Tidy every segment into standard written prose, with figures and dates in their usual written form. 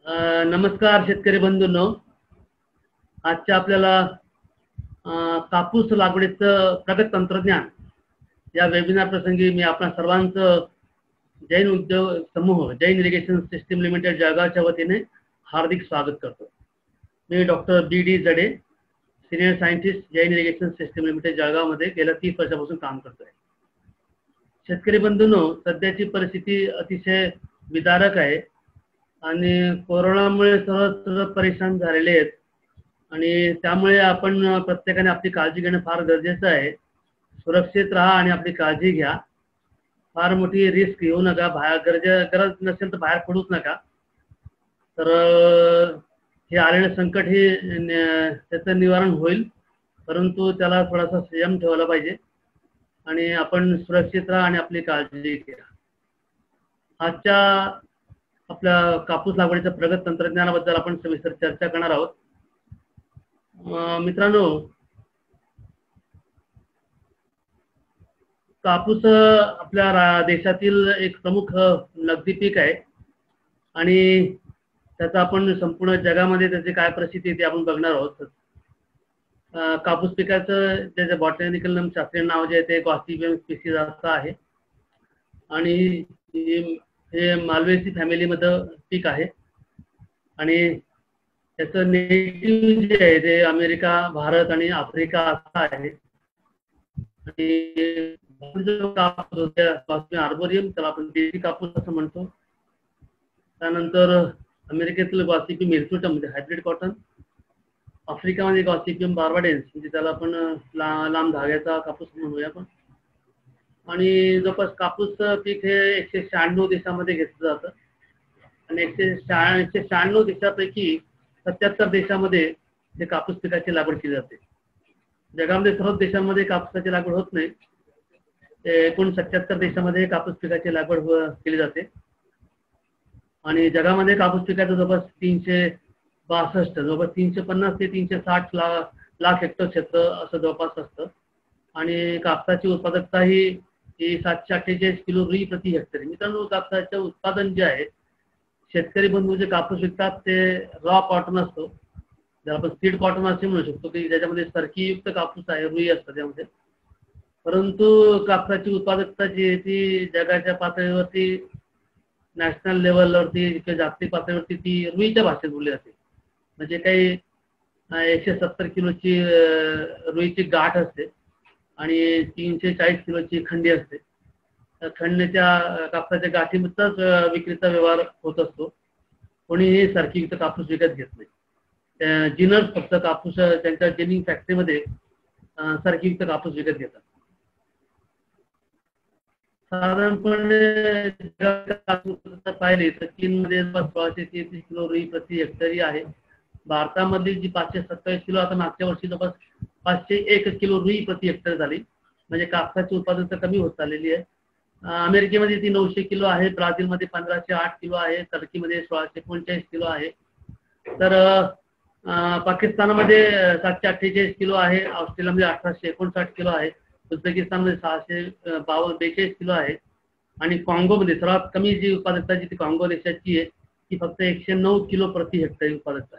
नमस्कार शेतकरी बंधूंनो, आजच्या आपल्याला कापूस लागवडीचं प्रगत तंत्रज्ञान या वेबिनार प्रसंगी मी आपणा सर्वांचं जैन उद्योग समूह जैन इरिगेशन सिस्टीम लिमिटेड जळगावच्या वतीने हार्दिक स्वागत करतो। मी doctor BD. Jade, senior scientist, Jain irrigation system limited Jalgaon मध्ये गेल्या 30 वर्षापासून काम करतोय। शेतकरी बंधूंनो, सध्याची परिस्थिती अतिशय विदारक आहे आणि कोरोनामुळे सर्व परेशान झालेले आहेत आणि त्यामुळे आपण प्रत्येकाने आपली काळजी घेणं फार गरजेचं आहे। सुरक्षित राहा आणि आपली काळजी घ्या। फार मोठी रिस्क घेऊ नका, गरज नसेल तर बाहेर पडूच नका। तर हे आलेलं संकट हे त्याचं निवारण होईल, परंतु त्याला थोडासा संयम ठेवला पाहिजे आणि आपण सुरक्षित राहा आणि आपली काळजी घ्या। आजच्या आपल्या कापूस लागवडीच्या प्रगत तंत्रज्ञानाबद्दल आपण सविस्तर चर्चा करणार आहोत। मित्रांनो, कापूस आपल्या देशातील एक प्रमुख नगदी पीक आहे आणि त्याचा आपण संपूर्ण जगामध्ये त्याची काय परिस्थिती आहे ते आपण बघणार आहोत। कापूस पिकाचं जे बॉटॅनिकल नेम, शास्त्रीय नाव जे आहे ते गॉसिपियम स्पीसीज असं आहे आणि हे मालवेसी फॅमिली मध्ये पीक आहे आणि त्याचं नेटिव्ह जे आहे ते अमेरिका, भारत आणि आफ्रिका असं आहे। आणि जो कापूस आर्बोरियम, त्याला आपण देशी कापूस असं म्हणतो। त्यानंतर अमेरिकेतील गॉसिपियम हिरसुटम म्हणजे हायब्रिड कॉटन, आफ्रिकामध्ये गॉसिपियम बार्बाडेन्स म्हणजे त्याला आपण लांब धाग्याचा कापूस म्हणूया आपण। आणि जवळपास कापूस पीक हे 196 देशामध्ये घेतलं जातं आणि 196 देशापैकी 77 देशामध्ये ते कापूस पिकाची लागवड केली जाते। जगामध्ये सर्व देशांमध्ये कापसाची लागवड होत नाही, 77 देशामध्ये कापूस पिकाची लागवड केली जाते आणि जगामध्ये कापूस पिकाचं जवळपास 362 जवळपास 350 ते 360 लाख हेक्टर क्षेत्र असं जवळपास असतं आणि कापसाची उत्पादकता ही 748 किलो रुई प्रति हेक्टर। मित्रांनो, कापसाचे उत्पादन जे आहे, शेतकरी बंधू जे कापूस विकतात ते रॉ कॉटन असतो, ज्याला आपण सीड कॉटन असे म्हणू शकतो, की ज्याच्यामध्ये सरकीयुक्त कापूस आहे, रुई असतं त्यामध्ये। परंतु कापसाची उत्पादकता जी आहे ती जगाच्या पातळीवरती, नॅशनल लेवलवरती किंवा जागतिक पातळीवरती ती रुईच्या भाषेत बोलली जाते। म्हणजे काही 170 किलोची रुईची गाठ असते आणि 340 किलोची खंडी असते। खंडीच्या कापसाच्या गाठीमधूनच विक्रीचा व्यवहार होत असतो। कोणीही सरकीयुक्त कापूस विकत घेत नाही। जिनर्स फक्त कापूस त्यांच्या जिनिंग फॅक्टरीमध्ये सरकीयुक्त कापूस विकत घेतात। साधारणपणे पाहिले तर चीनमध्ये 1633 किलो रुई प्रति हेक्टरी आहे। भारतामध्ये जी 527 किलो, आता मागच्या वर्षी जवळपास 501 किलो रुई प्रति हेक्टर झाली, म्हणजे कापसाची उत्पादकता कमी होत चाललेली आहे। अमेरिकेमध्ये ती 900 किलो आहे, ब्राझीलमध्ये 1508 किलो आहे, टर्कीमध्ये 1639 किलो आहे, तर पाकिस्तानमध्ये 748 किलो आहे, ऑस्ट्रेलियामध्ये 1859 किलो आहे, उझबेकिस्तानमध्ये 642 किलो आहे आणि काँगोमध्ये सर्वात कमी जी उत्पादकता जी ती काँगो देशाची आहे, ती फक्त 109 किलो प्रति हेक्टर उत्पादकता आहे।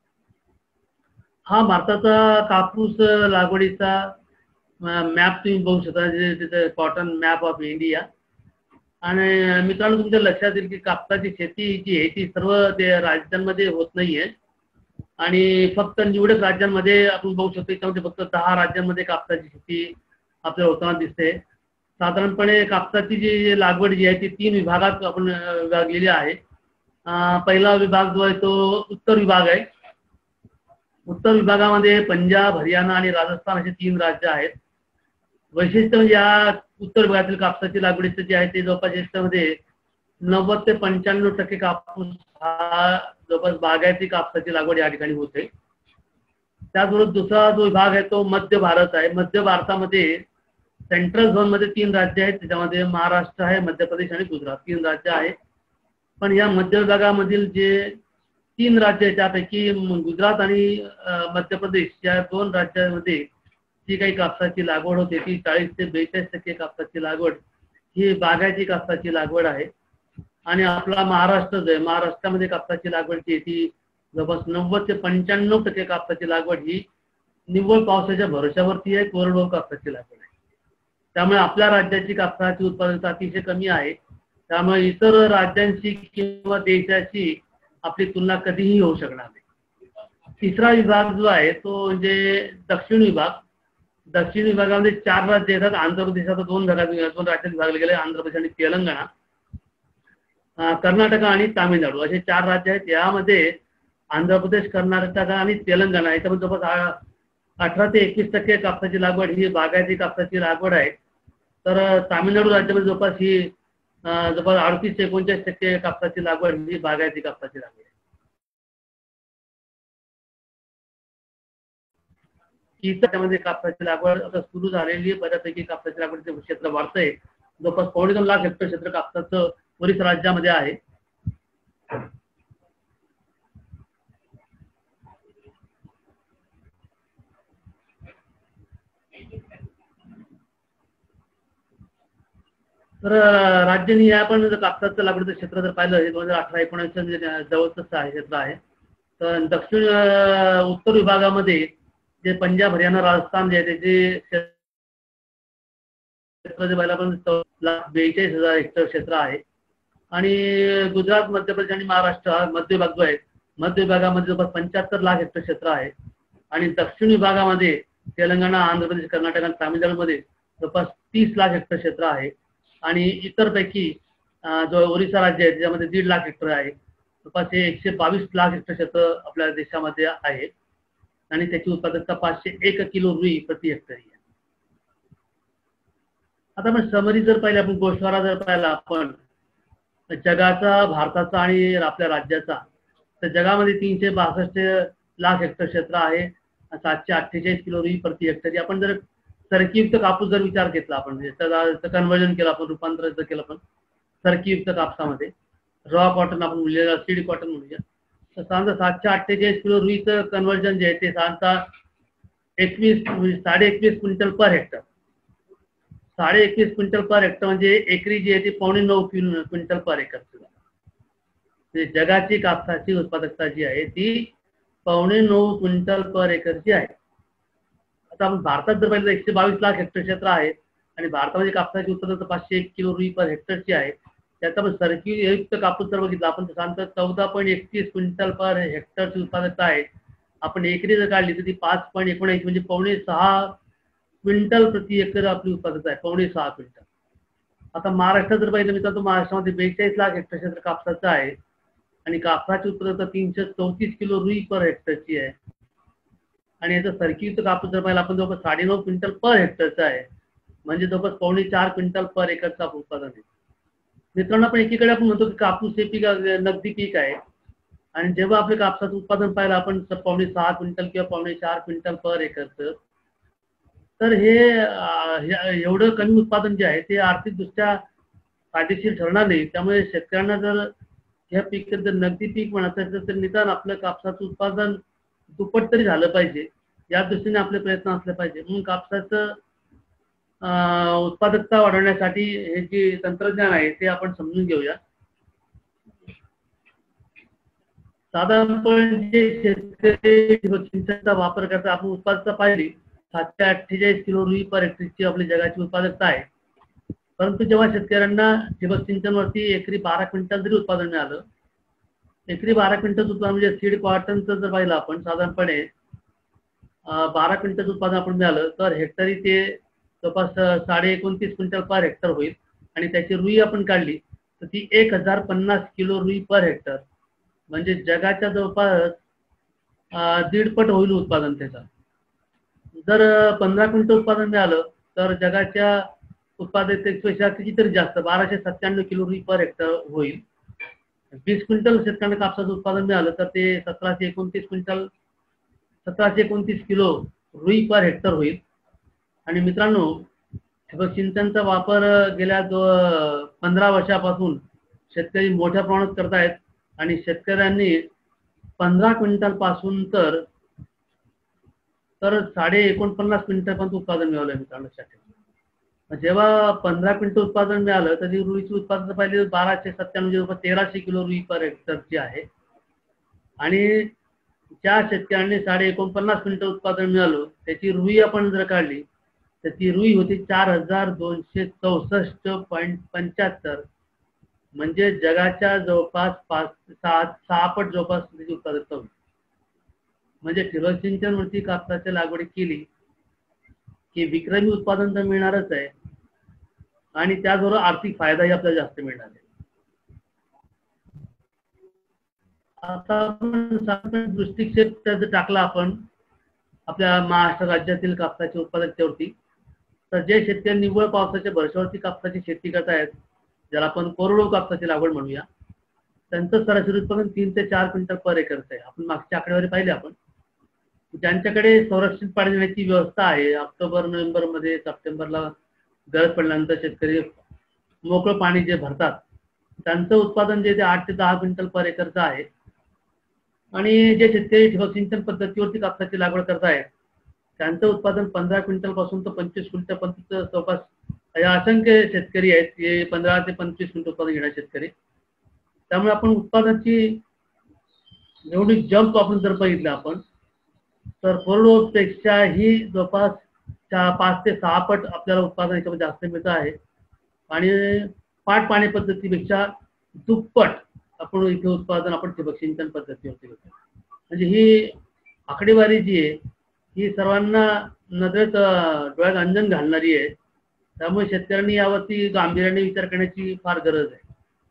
हा भारताचा कापूस लागवडीचा मॅप तुम्ही बघू शकता, जे कॉटन मॅप ऑफ इंडिया। आणि मित्रांनो, तुमच्या लक्षात येईल की कापसाची शेती जी आहे ती सर्व राज्यांमध्ये होत नाहीये आणि फक्त निवडक राज्यांमध्ये आपण बघू शकतो। त्यामध्ये फक्त 10 राज्यांमध्ये कापसाची शेती आपल्याला होताना दिसते। साधारणपणे कापसाची जी लागवड जी आहे ती 3 विभागात आपण विभागलेली आहे। पहिला विभाग जो आहे तो उत्तर विभाग आहे। उत्तर विभागामध्ये पंजाब, हरियाणा आणि राजस्थान असे 3 राज्य आहेत। वैशिष्ट्य म्हणजे या उत्तर विभागातील कापसाची लागवडीचं जे आहे ते जवळपास याच्यामध्ये 90 ते 95% कापूस हा जवळपास बागायती कापसाची लागवड या ठिकाणी होते। त्याचबरोबर दुसरा जो विभाग आहे तो मध्य भारत आहे। मध्य भारतामध्ये सेंट्रल झोन मध्ये 3 राज्य आहेत, त्याच्यामध्ये महाराष्ट्र आहे, मध्य प्रदेश आणि गुजरात 3 राज्य आहेत। पण या मध्य विभागामधील जे 3 राज्य आहेत त्यापैकी गुजरात आणि मध्य प्रदेश या 2 राज्यांमध्ये जी काही कापसाची लागवड होते ती 40 ते 42% कापसाची लागवड ही बागायती कापसाची लागवड आहे। आणि आपला महाराष्ट्र जो आहे, महाराष्ट्रामध्ये कापसाची लागवड जी आहे ती जवळपास 90 ते 95% कापसाची लागवड ही निव्वळ पावसाच्या भरोश्यावरती आहे, कोरडवाहू कापसाची लागवड आहे. त्यामुळे आपल्या राज्याची कापसाची उत्पादकता अतिशय कमी आहे. त्यामुळे इतर राज्यांची किंवा देशाची आपली तुलना कधीही होऊ शकणार नाही. तिसरा विभाग जो आहे तो म्हणजे दक्षिण विभाग. दक्षिण विभागामध्ये 4 राज्य येतात. आंध्र प्रदेशात 2 राज्यात विभागले गेले, आंध्र प्रदेश आणि तेलंगणा, कर्नाटक आणि तामिळनाडू असे 4 राज्य आहेत. यामध्ये आंध्र प्रदेश, कर्नाटक आणि तेलंगणा याच्यामध्ये जवळपास 18 ते 21% कापसाची लागवड ही बागायती कापसाची लागवड आहे. तर तामिळनाडू राज्यामध्ये जवळपास ही जवळपास 38 ते 39% कापसाची लागवड ही बागायती कापसाची लागवड आहे. इतर त्यामध्ये कापसाची लागवड आता सुरू झालेली आहे. बऱ्यापैकी कापसाची लागवडीचे क्षेत्र वाढतंय. जवळपास 2.5 लाख हेक्टर क्षेत्र कापसाचं ओरिसा राज्यामध्ये आहे. तर राज्याने या पण कापसाचं लागवडीचं क्षेत्र जर पाहिलं, हे 2018-19 जवळच आहे क्षेत्र आहे. तर दक्षिण उत्तर विभागामध्ये जे पंजाब, हरियाणा, राजस्थान जे आहे त्याचे क्षेत्र पाहिलं आपण 42,000 हेक्टर क्षेत्र आहे. आणि गुजरात, मध्य प्रदेश आणि महाराष्ट्र हा मध्य विभाग जो आहे, मध्य विभागामध्ये जवळपास 75 लाख हेक्टर क्षेत्र आहे. आणि दक्षिण विभागामध्ये तेलंगणा, आंध्र प्रदेश, कर्नाटक आणि तामिळनाडूमध्ये जवळपास 30 लाख हेक्टर क्षेत्र आहे. आणि इतर पैकी जो ओरिसा राज्य आहे त्याच्यामध्ये 1.5 लाख हेक्टर आहे. जवळपास हे 122 लाख हेक्टर क्षेत्र आपल्या देशामध्ये आहे. आणि त्याची उत्पादकता 501 किलो रुई प्रति हेक्टर आहे. आता आपण समरी जर पाहिलं, आपण गोषवारा जर पाहिला आपण जगाचा, भारताचा आणि आपल्या राज्याचा, तर जगामध्ये 362 लाख हेक्टर क्षेत्र आहे. 748 किलो रुई प्रति हेक्टर. आपण जर सरकीयुक्त कापूस जर विचार घेतला, आपण त्याचं कन्व्हर्जन केलं, आपण रूपांतर केलं आपण सरकीयुक्त कापसामध्ये, रॉ कॉटन आपण म्हणूया, सीड कॉटन म्हणूया, तर साधारण 748 किलो रुईचं कन्व्हर्जन जे आहे ते साधारणतः 21 quintal per hectare. 21 quintal per hectare म्हणजे एकरी जी आहे ती 9.25 क्विंटल पर एकर. म्हणजे जगाची कापसाची उत्पादकता जी आहे ती 9.25 क्विंटल पर एकरची आहे. आता आपण भारतात जर पाहिलं 122 लाख हेक्टर क्षेत्र आहे आणि भारतामध्ये कापसाची उत्पादकता 501 किलो रुई पर हेक्टरची आहे. त्यात आपण सरकीयुक्त कापूस जर बघितला आपण तर सांगतो 14.31 क्विंटल पर हेक्टरची उत्पादकता आहे. आपण एकरी जर काढली तर ती 5.19 म्हणजे 5.6 क्विंटल प्रति एकर आपली उत्पादकता आहे, 5.6 क्विंटल. आता महाराष्ट्रात जर पाहिलं मित्रांनो, महाराष्ट्रामध्ये 42 लाख हेक्टर क्षेत्र कापसाचं आहे आणि कापसाची उत्पादकता 334 किलो रुई पर हेक्टरची आहे. आणि याचा सरकीयुक्त कापूस जर पाहिला आपण जवळपास 9.5 क्विंटल पर हेक्टरचा आहे, म्हणजे जवळपास 4.25 क्विंटल पर एकरचा उत्पादन आहे. मित्रांनो, आपण एकीकडे आपण म्हणतो की कापूस हे पीक नगदी पीक आहे आणि जेव्हा आपले कापसाचं उत्पादन पाहिलं आपण 6.5 क्विंटल किंवा 4.25 क्विंटल पर एकरचं, तर हे एवढं कमी उत्पादन जे आहे ते आर्थिकदृष्ट्या फायदेशीर ठरणार नाही. त्यामुळे शेतकऱ्यांना जर ह्या पीक जर नगदी पीक म्हणायचं तर निदान आपलं कापसाचं उत्पादन दुप्पट तरी झालं पाहिजे, या दृष्टीने आपले प्रयत्न असले पाहिजे. म्हणून कापसाचं उत्पादकता वाढवण्यासाठी हे जे तंत्रज्ञान आहे ते आपण समजून घेऊया. साधारणपणे जे शेतकरी सिंचनाचा वापर करतात, आपण उत्पादकता पाहिली 748 किलो रुई पर हेक्टरची आपली जगाची उत्पादकता आहे. परंतु जेव्हा शेतकऱ्यांना ठिबक सिंचनवरती एकरी 12 क्विंटल जरी उत्पादन मिळालं, एकरी 12 क्विंटल उत्पादन म्हणजे सीड कॉटनचं जर पाहिलं आपण साधारणपणे 12 क्विंटल उत्पादन आपण मिळालं तर हेक्टरी ते जवळपास 29.5 क्विंटल पर हेक्टर होईल. आणि त्याची रुई आपण काढली तर ती 1050 किलो रुई पर हेक्टर, म्हणजे जगाच्या जवळपास 1.5 पट होईल उत्पादन त्याचं. जर 15 क्विंटल उत्पादन मिळालं तर जगाच्या उत्पादकतेपेक्षा कितीतरी जास्त 1297 किलो रुई पर हेक्टर होईल. 20 क्विंटल शेतकऱ्यांना कापसाचं उत्पादन मिळालं तर ते 1729 किलो रुई पर हेक्टर होईल. आणि मित्रांनो, ठिबक सिंचनचा वापर गेल्या 15 वर्षापासून शेतकरी मोठ्या प्रमाणात करत आहेत आणि शेतकऱ्यांनी 15 क्विंटल पासून तर 49.5 क्विंटल पर्यंत उत्पादन मिळवलं मित्रांनो. जेव्हा 15 क्विंटल उत्पादन मिळालं तर रुईची उत्पादन पाहिजे 1297 रुपये 1300 किलो रुई पर हेक्टरची आहे. आणि ज्या शेतकऱ्यांनी 49.5 क्विंटल उत्पादन मिळालं त्याची रुई आपण जर काढली तर ती रुई होती 4264.75, म्हणजे जगाच्या जवळपास 6 पट जवळपास त्याची उत्पादकता होती. म्हणजे ठिबक सिंचनवरती कापसाच्या लागवडी केली की विक्रमी उत्पादन तर मिळणारच आहे आणि त्याचबरोबर आर्थिक फायदाही आपल्याला जास्त मिळणार आहे. आता आपण दृष्टिक्षेप जर टाकला आपण आपल्या महाराष्ट्र राज्यातील कापसाच्या उत्पादकतेवरती, तर जे शेतकरी निव्वळ पावसाच्या भरवशावरती कापसाची शेती करतायत, ज्याला आपण कोरडवाहू कापसाची लागवड म्हणूया, त्यांचं सरासरी उत्पादन 3 ते 4 क्विंटल पर एकरचं आहे. आपण मागच्या आकडेवारी पाहिले आपण. ज्यांच्याकडे संरक्षित पाणी देण्याची व्यवस्था आहे, ऑक्टोबर नोव्हेंबर मध्ये सप्टेंबरला गरज पडल्यानंतर शेतकरी मोकळं पाणी जे भरतात त्यांचं उत्पादन जे ते 8 ते 10 क्विंटल पर एकरचं आहे. आणि जे शेतकरी ठिबक सिंचन पद्धतीवरती कापसाची लागवड करतायत त्यांचं उत्पादन 15 क्विंटल पासून तर 25 क्विंटल पर्यंत जवळपास असंख्य शेतकरी आहेत, हे 15 ते 25 क्विंटल उत्पादन घेणारे शेतकरी. त्यामुळे आपण उत्पादनाची एवढी जंप आपण जर बघितलं आपण तर कोरडवाहूपेक्षाही जवळपास 5 ते 6 पट आपल्याला उत्पादन याच्यामध्ये जास्त मिळतं आहे. आणि पाट पाणी पद्धतीपेक्षा दुप्पट आपण इथे उत्पादन आपण ठिबक सिंचन पद्धतीवरती घेतो. म्हणजे ही आकडेवारी जी आहे ही सर्वांना नजरेत डोळ्यात अंजन घालणारी आहे. त्यामुळे शेतकऱ्यांनी यावरती गांभीर्याने विचार करण्याची फार गरज आहे.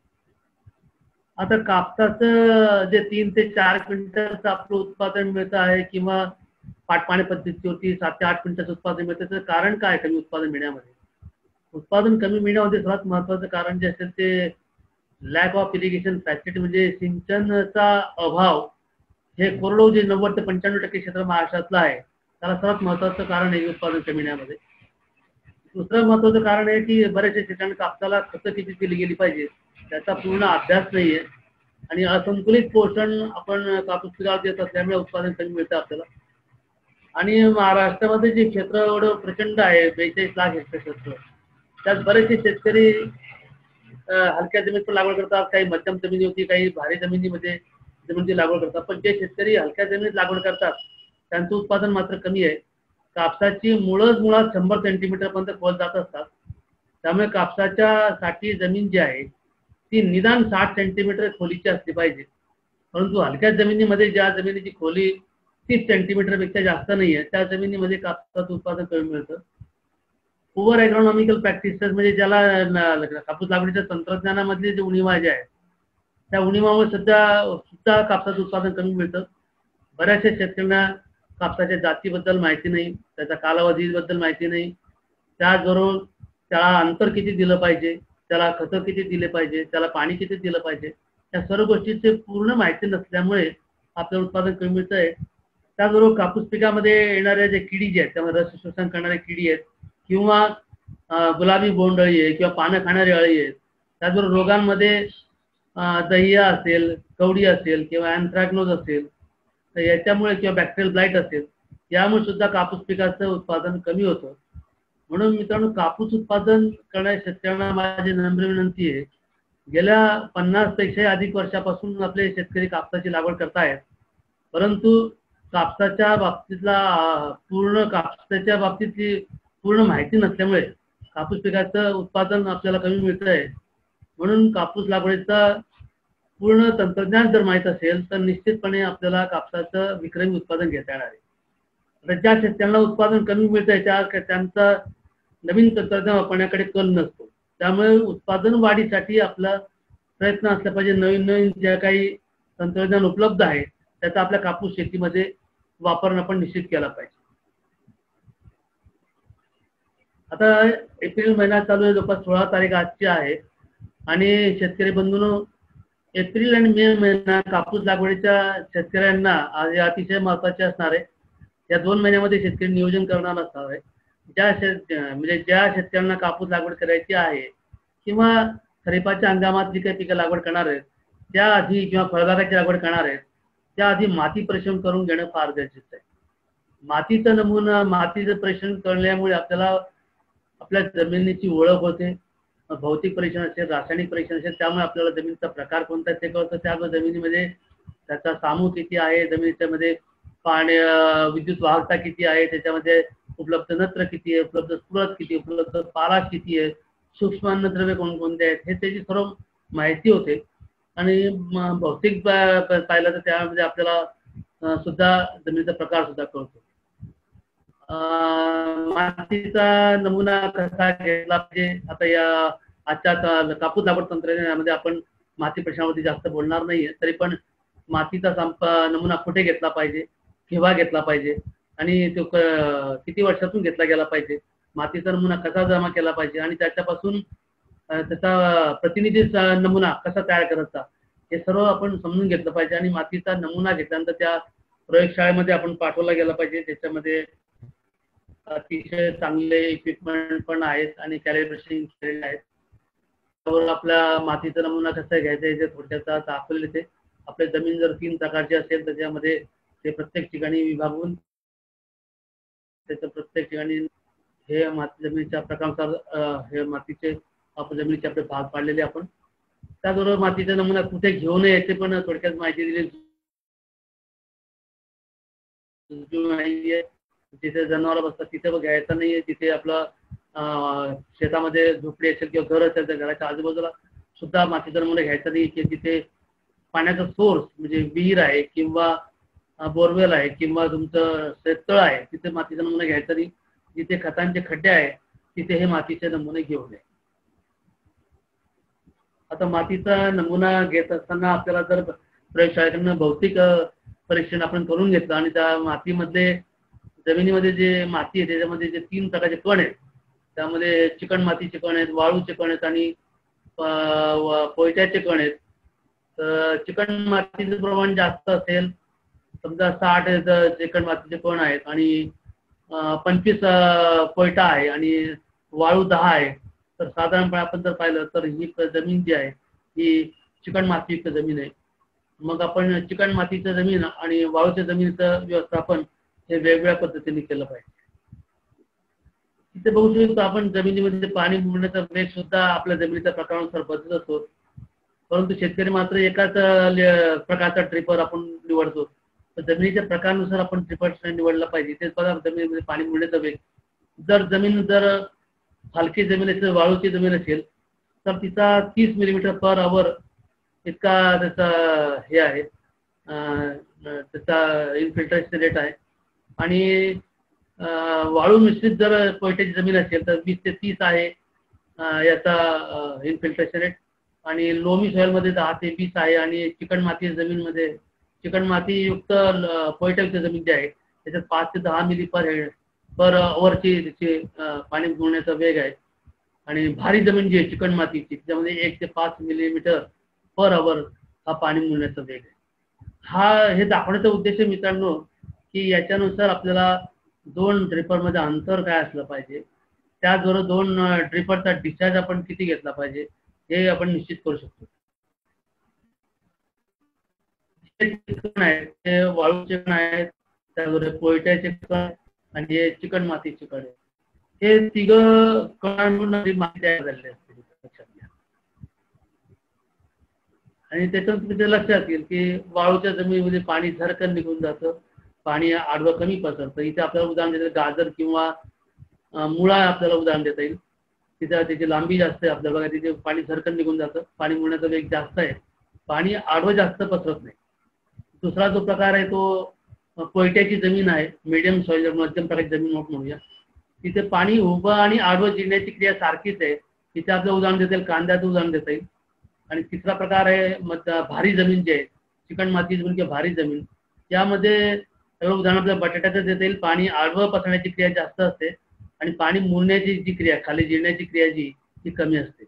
आता कापसाचं जे 3 ते 4 क्विंटलचं आपलं उत्पादन मिळतं आहे किंवा पाटपाणी पद्धतीवरती 7 ते 8 क्विंटलचं उत्पादन मिळतं, त्याचं कारण काय कमी उत्पादन मिळण्यामध्ये? उत्पादन कमी मिळण्यामध्ये सर्वात महत्वाचं कारण जे असेल ते लॅक ऑफ इरिगेशन फॅसिलिटी, म्हणजे सिंचनाचा अभाव. हे कोरडवाहू जे 90 ते 95% क्षेत्र महाराष्ट्रातलं आहे त्याला सर्वात महत्वाचं कारण आहे उत्पादन कमी मिळण्यामध्ये. दुसरं महत्वाचं कारण आहे की बऱ्याचशा ठिकाणी कापसाला खतं किती दिली गेली पाहिजे त्याचा पूर्ण अभ्यास नाहीये आणि असंतुलित पोषण आपण कापूस पिकाला देत असल्यामुळे उत्पादन कमी मिळतं आपल्याला. आणि महाराष्ट्रामध्ये जे क्षेत्र एवढं प्रचंड आहे 42 लाख हेक्टर क्षेत्र, त्यात बरेचसे शेतकरी हलक्या जमिनीत लागवड करतात, काही मध्यम जमिनीवरती, काही भारी जमिनीची लागवड करतात. पण जे शेतकरी हलक्या जमिनीत लागवड करतात त्यांचं उत्पादन मात्र कमी आहे. कापसाची मुळात 100 सेंटीमीटर पर्यंत खोल जात असतात. त्यामुळे कापसाच्या साठी जमीन जी आहे ती निदान 60 सेंटीमीटर खोलीची असली पाहिजे. परंतु हलक्या जमिनीमध्ये ज्या जमिनीची खोली 30 सेंटीमीटर पेक्षा जास्त नाही आहे त्या जमिनीमध्ये कापसाचं उत्पादन कमी मिळतं. ओव्हर ॲग्रोनॉमिकल प्रॅक्टिसेस म्हणजे ज्याला कापूस लागवडीच्या तंत्रज्ञानामधले जे उणिवा जे आहे त्या उणिवामुळे सुद्धा कापसाचं उत्पादन कमी मिळतं. बऱ्याचशा शेतकऱ्यांना कापसाच्या जातीबद्दल माहिती नाही, त्याच्या कालावधीबद्दल माहिती नाही, त्याचबरोबर त्याला अंतर किती दिलं पाहिजे, त्याला खतं किती दिले पाहिजे, त्याला पाणी किती दिलं पाहिजे, या सर्व गोष्टीची पूर्ण माहिती नसल्यामुळे आपलं उत्पादन कमी मिळतं आहे. त्याचबरोबर कापूस पिकामध्ये येणाऱ्या जे किडी जे आहेत त्यामध्ये रस शोषण करणारे किडी आहेत किंवा गुलाबी बोंडअळी आहे किंवा पानं खाणारी अळी आहेत. त्याचबरोबर रोगांमध्ये दहिया असेल, कवडी असेल किंवा अँथ्रॅक्नोज असेल, तर याच्यामुळे किंवा बॅक्टेरियल ब्लाइट असेल यामुळे सुद्धा कापूस पिकाचं उत्पादन कमी होतं. म्हणून मित्रांनो, कापूस उत्पादन करणाऱ्या शेतकऱ्यांना माझी नम्र विनंती आहे, गेल्या 50 पेक्षाही अधिक वर्षापासून आपले शेतकरी कापसाची लागवड करतायत, परंतु कापसाच्या बाबतीतली पूर्ण माहिती नसल्यामुळे कापूस पिकाचं उत्पादन आपल्याला कमी मिळत आहे. म्हणून कापूस लागवडीचा पूर्ण तंत्रज्ञान जर माहीत असेल तर निश्चितपणे आपल्याला कापसाचं विक्रमी उत्पादन घेता येणार आहे. आता ज्या शेतकऱ्यांना उत्पादन कमी मिळतंय त्यांचा नवीन तंत्रज्ञान वापरण्याकडे कल नसतो. त्यामुळे उत्पादन वाढीसाठी आपला प्रयत्न असला पाहिजे, नवीन ज्या काही तंत्रज्ञान उपलब्ध आहे त्याचा आपल्या कापूस शेतीमध्ये वापर आपण निश्चित केला पाहिजे. आता एप्रिल महिना चालू आहे, जवळपास 16 तारीख आजची आहे आणि शेतकरी बंधूंनो, एप्रिल आणि मे महिना कापूस लागवडीच्या शेतकऱ्यांना अतिशय महत्त्वाचे असणार आहे. या 2 महिन्यामध्ये शेतकरी नियोजन करणार असणार आहे. ज्या शेतकऱ्यांना कापूस लागवड करायची आहे किंवा खरीपाच्या हंगामात जी काही पिकं लागवड करणार आहेत त्याआधी किंवा फळबागाची लागवड करणार आहेत त्याआधी माती परीक्षण करून घेणं फार गरजेचं आहे. मातीचं परीक्षण करण्यामुळे आपल्याला आपल्या जमिनीची ओळख होते, भौतिक परीक्षण असेल, रासायनिक परीक्षण असेल, त्यामुळे आपल्याला जमिनीचा प्रकार कोणता ते कळतं. त्यामुळे जमिनीमध्ये त्याचा सामू किती आहे, जमिनीच्या मध्ये पाणी विद्युत वाहकता किती आहे, त्याच्यामध्ये उपलब्ध नत्र किती आहे, उपलब्ध स्फुरद किती, उपलब्ध पालाश किती आहे, सूक्ष्म अन्नद्रव्य कोणकोणते आहेत, हे त्याची सर्व माहिती होते. आणि भौतिक पाहिलं तर त्यामध्ये आपल्याला सुद्धा जमिनीचा प्रकार सुद्धा कळतो. मातीचा नमुना कसा घेतला पाहिजे, आता या आजच्या कापूस लागवड तंत्रज्ञानामध्ये आपण माती प्रश्नावरती जास्त बोलणार नाहीये, तरी पण मातीचा नमुना कुठे घेतला पाहिजे, केव्हा घेतला पाहिजे आणि तो किती वर्षातून घेतला गेला पाहिजे, मातीचा नमुना कसा जमा केला पाहिजे आणि त्याच्यापासून त्याचा प्रतिनिधी नमुना कसा तयार करायचा, हे सर्व आपण समजून घेतलं पाहिजे. आणि मातीचा नमुना घेतल्यानंतर त्या प्रयोगशाळेमध्ये आपण पाठवला गेला पाहिजे. त्याच्यामध्ये अतिशय चांगले इक्विपमेंट पण आहेत आणि कॅलिब्रेशन केलेले आहेत. त्यावर आपल्या मातीचा नमुना कसा घ्यायचा हे थोडक्यात दाखवले ते. आपली जमीन जर 3 प्रकारची असेल त्याच्यामध्ये ते प्रत्येक ठिकाणी विभागून त्याच्या प्रत्येक ठिकाणी हे माती जमिनीच्या प्रकारानुसार हे मातीचे आपण जमिनीचे आपले भाग पाडलेले आपण. त्याचबरोबर मातीचा नमुना कुठे घेऊन यायचे पण थोडक्यात माहिती दिली. जिथे जनावर बसतात तिथे घ्यायचं नाहीये, जिथे आपलं शेतामध्ये झोपडी असेल किंवा घर असेल त्या घराच्या आजूबाजूला सुद्धा मातीचा नमुना घ्यायचा नाही, की जिथे पाण्याचा सोर्स म्हणजे विहीर आहे किंवा बोरवेल आहे किंवा तुमचं शेततळ आहे तिथे मातीचा नमुना घ्यायचा नाही. जिथे खतांचे खड्डे आहे तिथे हे मातीचे नमुने घेऊ नये. आता मातीचा नमुना घेत असताना आपल्याला जर प्रयोगशाळेकडून भौतिक परीक्षण आपण करून घेतलं आणि त्या मातीमध्ये जमिनीमध्ये जे माती आहे त्याच्यामध्ये जे 3 प्रकारचे कण आहेत, त्यामध्ये चिकण मातीचे कण आहेत, वाळूचे कण आहेत आणि पोयट्याचे कण आहेत. तर चिकण मातीचं प्रमाण जास्त असेल, समजा 60 चिकण मातीचे कण आहेत आणि 25 पोयटा आहे आणि वाळू 10 आहे, तर साधारणपणे आपण जर पाहिलं तर ही जमीन जी आहे ही चिकण मातीयुक्त जमीन आहे. मग आपण चिकण मातीचं जमीन आणि वाळूच्या जमिनीचं व्यवस्थापन हे वेगवेगळ्या पद्धतीने केलं पाहिजे. तिथे बघू शकतो आपण जमिनीमध्ये पाणी मुरण्याचा वेग सुद्धा आपल्या जमिनीच्या प्रकारानुसार बदलत असतो. परंतु शेतकरी मात्र एकाच प्रकारचा ड्रिपर आपण निवडतो. तर जमिनीच्या प्रकारानुसार आपण ड्रिपर निवडला पाहिजे. तेच बघा जमिनीमध्ये पाणी मुरण्याचा वेग. जर हलकी जमीन असेल, वाळूची जमीन असेल तर तिचा 30 मिलीमीटर पर आवर इतका त्याचा हे आहे, त्याचा इन्फिल्ट्रेशन रेट आहे. आणि वाळू मिश्रित जर पोयट्याची जमीन असेल तर 20 ते 30 आहे याचा इन्फिल्ट्रेशन रेट. आणि लोमी सॉइलमध्ये 10 ते 20 आहे. आणि चिकण माती जमीनमध्ये चिकण मातीयुक्त पोयट्यायुक्त जमीन जी आहे त्याच्यात 5 ते 10 मिली पर अवरची त्याची पाणी मुरण्याचा वेग आहे. आणि भारी जमीन जी आहे चिकण मातीची त्याच्यामध्ये 1 ते 5 मिलीमीटर पर आवर हा पाणी मुरण्याचा वेग आहे. हे दाखवण्याचा उद्देश मित्रांनो की याच्यानुसार आपल्याला 2 ड्रिपरमध्ये अंतर काय असलं पाहिजे, त्याचबरोबर 2 ड्रिपरचा डिस्चार्ज आपण किती घेतला पाहिजे हे आपण निश्चित करू शकतो. चिकण आहेत ते वाळूचे कण आहेत, त्याचबरोबर पोयट्याचे कण आणि हे चिकण मातीचे कण आहे. हे 3 कणांमधून माती तयार झालेली असते लक्षात घ्या. आणि त्याच्यातून तुमच्या लक्षात येईल की वाळूच्या जमिनीमध्ये पाणी झरकन निघून जातं, पाणी आडवं कमी पसरतं. इथे आपल्याला उदाहरण देता येईल गाजर किंवा मुळा आपल्याला उदाहरण देता येईल. तिथे त्याची लांबी जास्त आहे आपल्याला बघा, तिथे पाणी झरकन निघून जातं, पाणी मुरण्याचा वेग जास्त आहे, पाणी आडवं जास्त पसरत नाही. दुसरा जो प्रकार आहे तो पोयट्याची जमीन आहे, मीडियम सॉइल मध्यम प्रकारची जमीन म्हणूया. तिथे पाणी उभं आणि आडवं जिरण्याची क्रिया सारखीच आहे. तिथे आपलं उदाहरण देता येईल, कांद्याचं उदाहरण देता येईल. आणि तिसरा प्रकार आहे भारी जमीन जी आहे, चिकण माती जमीन किंवा भारी जमीन, त्यामध्ये उदाहरण आपल्या बटाट्याचं देता येईल. पाणी आडवं पसरण्याची क्रिया जास्त असते आणि पाणी मुरण्याची जी क्रिया, खाली जिरण्याची क्रिया जी ती कमी असते.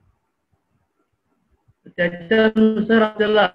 त्याच्यानुसार आपल्याला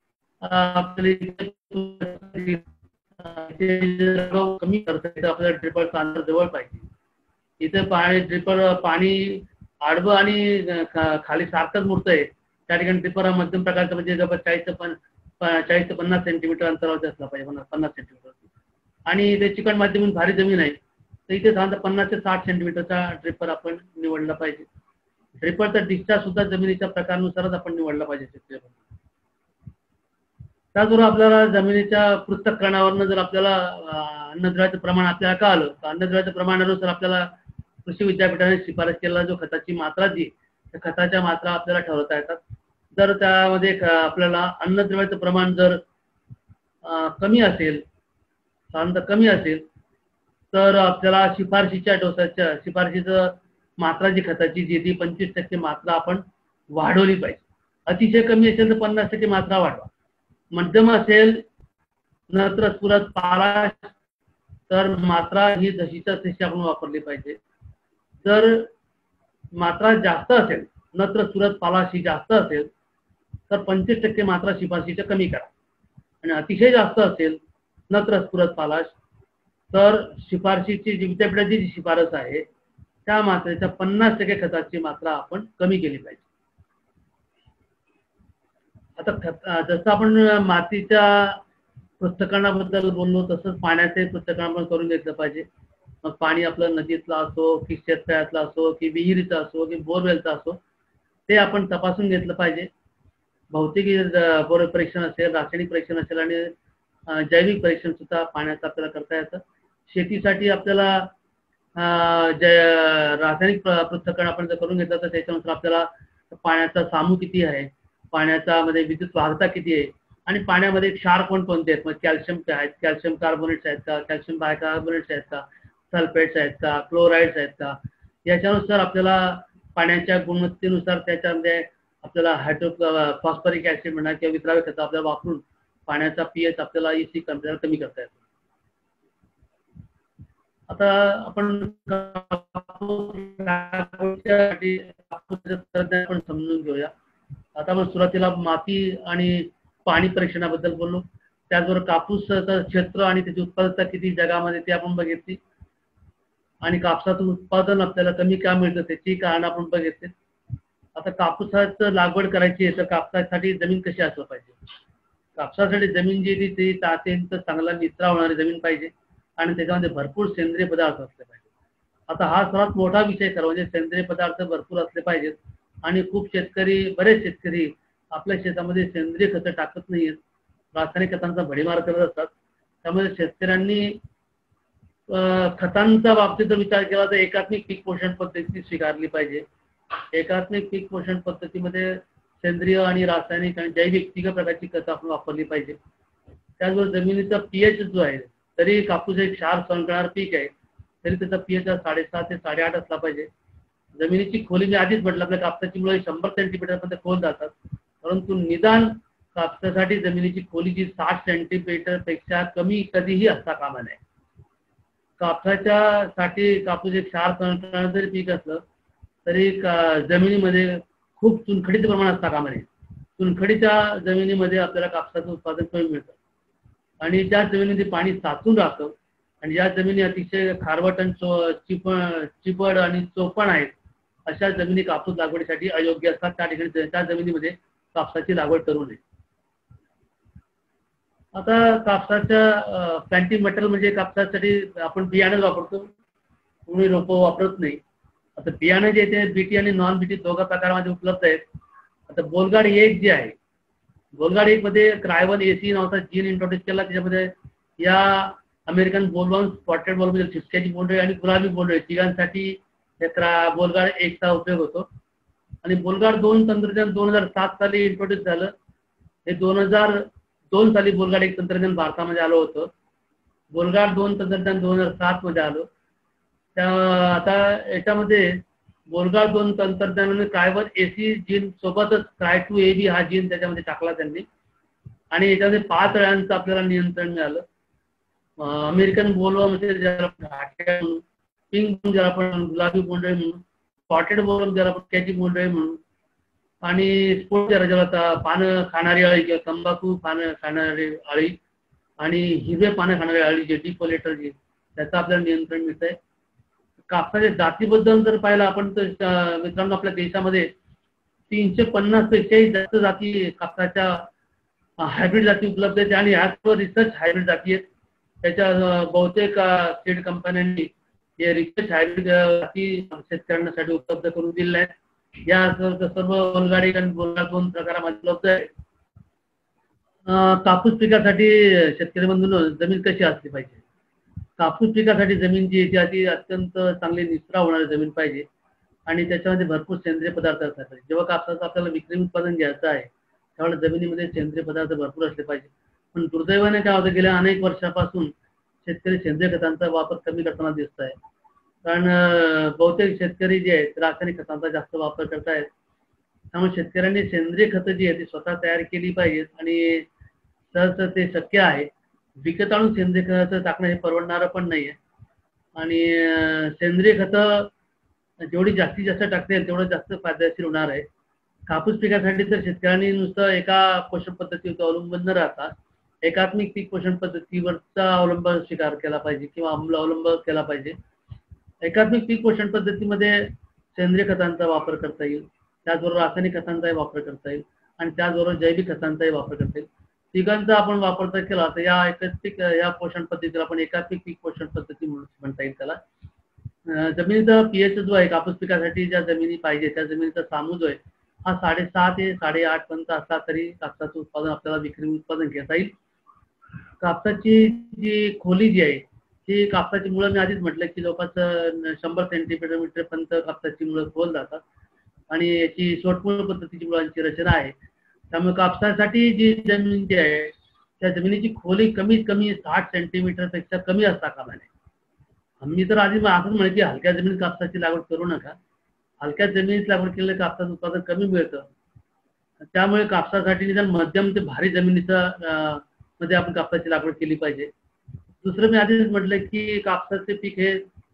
कमी करता आपल्याला ड्रिपरचा अंतर जवळ पाहिजे. इथे पाणी आडवं आणि खाली सारखंच मुरतंय, त्या ठिकाणी ड्रिपर हा मध्यम प्रकारचा म्हणजे जवळ 40 ते 50 सेंटीमीटर अंतरावरती असला पाहिजे, 50 सेंटीमीटर. आणि ते चिकण माती म्हणून भारी जमीन आहे तर इथे साधारण 50 ते 60 सेंटीमीटरचा ड्रिपर आपण निवडला पाहिजे. ड्रिपरचा डिस्चार्ज सुद्धा जमिनीच्या प्रकारानुसारच आपण निवडला पाहिजे शेतकरी. त्याचबरोबर आपल्याला जमिनीच्या पृथक्करणावरनं जर आपल्याला अन्नद्रव्याचं प्रमाण आपल्याला कळालं तर अन्नद्रव्याच्या प्रमाणानुसार आपल्याला कृषी विद्यापीठाने शिफारस केलेला जो खताची मात्रा जी त्या खताच्या मात्रा आपल्याला ठरवता येतात. जर त्यामध्ये आपल्याला अन्नद्रव्याचं प्रमाण जर कमी असेल साधारणतः कमी असेल तर आपल्याला शिफारशीच्या शिफारशीचं मात्रा जी खताची जी ती 25% मात्रा आपण वाढवली पाहिजे. अतिशय कमी असेल तर 50% मात्रा वाढवा. मध्यम असेल नत्र स्फुरद पालाश तर मात्रा ही जशीच्या तशी आपण वापरली पाहिजे. जर मात्रा जास्त असेल नत्र स्फुरद पालाश ही जास्त असेल तर 25% मात्रा शिफारशीच्या कमी करा. आणि अतिशय जास्त असेल नत्र स्फुरद पालाश तर शिफारशीची जी विद्यापीठाची जी शिफारस आहे त्या मात्रेच्या 50% खताची मात्रा आपण कमी केली पाहिजे. आता जसं आपण मातीच्या पृथक्करणाबद्दल बोललो तसंच पाण्याचे पृथक्करण आपण करून घेतलं पाहिजे. मग पाणी आपलं नदीतलं असो की शेततळ्यातलं असो की विहिरीचं असो की बोरवेलचं असो ते आपण तपासून घेतलं पाहिजे. भौतिक परीक्षण असेल, रासायनिक परीक्षण असेल आणि जैविक परीक्षण सुद्धा पाण्याचं आपल्याला करता येतं. शेतीसाठी आपल्याला रासायनिक पृथक्करण आपण जर करून घेतलं तर त्याच्यानुसार आपल्याला पाण्याचा सामू किती आहे, पाण्याचा मध्ये विद्युत वाहकता किती आहे आणि पाण्यामध्ये क्षार कोणते आहेत, मग कॅल्शियम आहेत, कॅल्शियम कार्बोनेट्स आहेत का, कॅल्शियम बायकार्बोनेट्स आहेत का, सल्फेट्स आहेत का, क्लोराइड्स आहेत का, याच्यानुसार आपल्याला पाण्याच्या गुणवत्तेनुसार त्याच्यामध्ये आपल्याला फॉस्फरिक ऍसिड म्हणा किंवा वितरावे खतं आपल्याला वापरून पाण्याचा पीएच आपल्याला EC कमी करता येतो. आता आपण समजून घेऊया. आता आपण सुरुवातीला माती आणि पाणी परीक्षणाबद्दल बोललो. त्याचबरोबर कापूसचं क्षेत्र आणि त्याची उत्पादकता किती जगामध्ये ते आपण बघितली आणि कापसाचं उत्पादन आपल्याला कमी का मिळतं त्याची कारण आपण बघितले. आता कापूसाचं लागवड करायची आहे तर कापसासाठी जमीन कशी असलं पाहिजे. कापसासाठी जमीन जी ती अत्यंत चांगला निचरा होणारी जमीन पाहिजे आणि त्याच्यामध्ये भरपूर सेंद्रिय पदार्थ असले पाहिजे. आता हा सर्वात मोठा विषय खरं म्हणजे सेंद्रिय पदार्थ भरपूर असले पाहिजेत आणि खूप शेतकरी बरेच शेतकरी आपल्या शेतामध्ये सेंद्रिय खतं टाकत नाहीत, रासायनिक खतांचा भडीमार करत असतात. त्यामुळे शेतकऱ्यांनी खतांच्या बाबतीत जर विचार केला तर एकात्मिक पीक पोषण पद्धती स्वीकारली पाहिजे. एकात्मिक पीक पोषण पद्धतीमध्ये सेंद्रिय आणि रासायनिक आणि जैविक तिघ प्रकारची खतं आपण वापरली पाहिजे. त्याचबरोबर जमिनीचा पीएच जो आहे, तरी कापूस एक क्षार सहन करणारं पीक आहे तरी त्याचा पीएच 7.5 ते 8.5 असला पाहिजे. जमिनीची खोली मी आधीच म्हटलं आपल्या कापसाची मुळे 100 सेंटीमीटर पर्यंत खोल जातात, परंतु निदान कापसासाठी जमिनीची खोली जी 60 सेंटीमीटर पेक्षा कमी कधीही असता कामा नये. कापसाच्या साठी कापूस एक क्षार सहन करणारं जरी पीक असलं तरी जमिनीमध्ये खूप चुनखडीचं प्रमाण असता कामा नये. चुनखडीच्या जमिनीमध्ये आपल्याला कापसाचं उत्पादन कमी मिळतं आणि ज्या जमिनीमध्ये पाणी साचून राहतं आणि ज्या जमिनी अतिशय खारवट आणि चिपड आणि चोपण आहेत अशा जमिनी कापूस लागवडीसाठी अयोग्य असतात. त्या ठिकाणी त्या जमिनीमध्ये कापसाची लागवड करू नये. आता कापसाच्या प्लॅन्टिंग मटेरियल म्हणजे कापसासाठी आपण बियाणं वापरतो, कोणी रोपं वापरत नाही. आता बियाणं जे ते बीटी आणि नॉन बीटी दोघा प्रकारामध्ये उपलब्ध आहेत. आता बोलगाड 1 जे आहे, बोलगाड 1 मध्ये क्रायवन AC नावाचा जीन इंट्रोड्यूस केला. त्याच्यामध्ये या अमेरिकन बोलवर्म, स्पॉटेड बोलवर्म, ठिपक्याची बोंडअळी आणि गुलाबी बोंडअळी तिघांसाठी बोलगाड 1चा उपयोग होतो. आणि बोलगाड 2 तंत्रज्ञान 2007 साली इंट्रोड्यूस झालं. हे 2002 साली बोलगाड 1 तंत्रज्ञान भारतामध्ये आलं होतं. बोलगाड 2 तंत्रज्ञान 2007 मध्ये आलं. आता याच्यामध्ये बोलगाड 2 तंत्रज्ञानाने क्रायवन AC जीन सोबतच Cry2AB हा जीन त्याच्यामध्ये टाकला त्यांनी आणि याच्यामध्ये 5 अळ्यांचं आपल्याला नियंत्रण मिळालं. अमेरिकन बोलवर्म ज्याला पिंक ज्याला आपण गुलाबी बोंडअळी म्हणून, स्पॉटेड बोलवर्म ज्याला आपण कॅची बोंडअळी म्हणून आणि स्पोर्ट ज्याला पानं खाणारी अळी किंवा तंबाखू पानं खाणारी अळी आणि हिरवे पानं खाणारी अळी जे डिफोलेटर जी त्याचं आपल्याला नियंत्रण मिळत आहे. कापसाच्या जातीबद्दल जर पाहिलं आपण तर मित्रांनो आपल्या देशामध्ये 350 पेक्षाही जास्त जाती कापसाच्या हायब्रिड जाती उपलब्ध आहेत आणि याचवर रिसर्च हायब्रिड जाती आहेत. त्याच्या बहुतेक सीड कंपन्यांनी हे रिसर्च हायब्रिड जाती शेतकऱ्यांसाठी उपलब्ध करून दिलेल्या आहेत। या सर्व बोलगाडी आणि बोलगाड 2 प्रकारामध्ये उपलब्ध आहे। कापूस पिकासाठी शेतकरी बंधूंनो जमीन कशी असली पाहिजे? कापूस पिकासाठी जमीन जी आहे ती अत्यंत चांगली निचरा होणारी जमीन पाहिजे आणि त्याच्यामध्ये भरपूर सेंद्रिय पदार्थ असतात। जेव्हा कापसाचं आपल्याला विक्रमी उत्पादन घ्यायचं आहे त्यावेळेस जमिनीमध्ये सेंद्रिय पदार्थ भरपूर असले पाहिजे। पण दुर्दैवाने काय होतं, गेल्या अनेक वर्षापासून शेतकरी सेंद्रिय खतांचा वापर कमी करताना दिसत आहे। कारण बहुतेक शेतकरी जे आहेत रासायनिक खतांचा जास्त वापर करतायत। त्यामुळे शेतकऱ्यांनी सेंद्रिय खतं जी आहे ती स्वतः तयार केली पाहिजेत आणि सहसा ते शक्य आहे। विकत आणून सेंद्रिय खतं टाकणं हे परवडणारं पण नाहीये आणि सेंद्रिय खतं जेवढी जास्तीत जास्त टाकता येईल तेवढं जास्त फायदेशीर होणार आहे। कापूस पिकासाठी तर शेतकऱ्यांनी नुसतं एका पोषण पद्धतीवर अवलंबून न राहता एकात्मिक पीक पोषण पद्धतीवरचा अवलंब स्वीकार केला पाहिजे किंवा अवलंब केला पाहिजे। एकात्मिक पीक पोषण पद्धतीमध्ये सेंद्रिय खतांचा वापर करता येईल, त्याचबरोबर रासायनिक खतांचाही वापर करता येईल आणि त्याचबरोबर जैविक खतांचाही वापर करता येईल। तिघांचा आपण वापर जर केला तर या एकात्मिक या पोषण पद्धतीला आपण एकात्मिक पीक पोषण पद्धती म्हणता येईल त्याला। जमिनीचा पीएच जो आहे कापूस पिकासाठी ज्या जमिनी पाहिजे त्या जमिनीचा सामू जो आहे हा 7.5 ते 8.5 पर्यंत असला तरी कापसाचं उत्पादन आपल्याला विक्रमी उत्पादन घेता येईल। कापसाची जी खोली जी आहे ती कापसाची मुळं मी आधीच म्हटलं की जवळपास 100 सेंटीमीटर पर्यंत कापसाची मुळं खोल जातात आणि याची सोटमूळ पद्धतीची मुळांची रचना आहे। त्यामुळे कापसासाठी जी जमीन जी आहे त्या जमिनीची खोली कमीत कमी 60 सेंटीमीटर पेक्षा कमी असता कामा नये। मी तर आधी असंच म्हणेन की हलक्या जमिनीत कापसाची लागवड करू नका। हलक्या जमिनीत लागवड केलेलं कापसाचं उत्पादन कमी मिळतं। त्यामुळे कापसासाठी निदान मध्यम ते भारी जमिनीचं मध्ये आपण कापसाची लागवड केली पाहिजे। दुसरं मी आधीच म्हटलं की कापसाचे पीक हे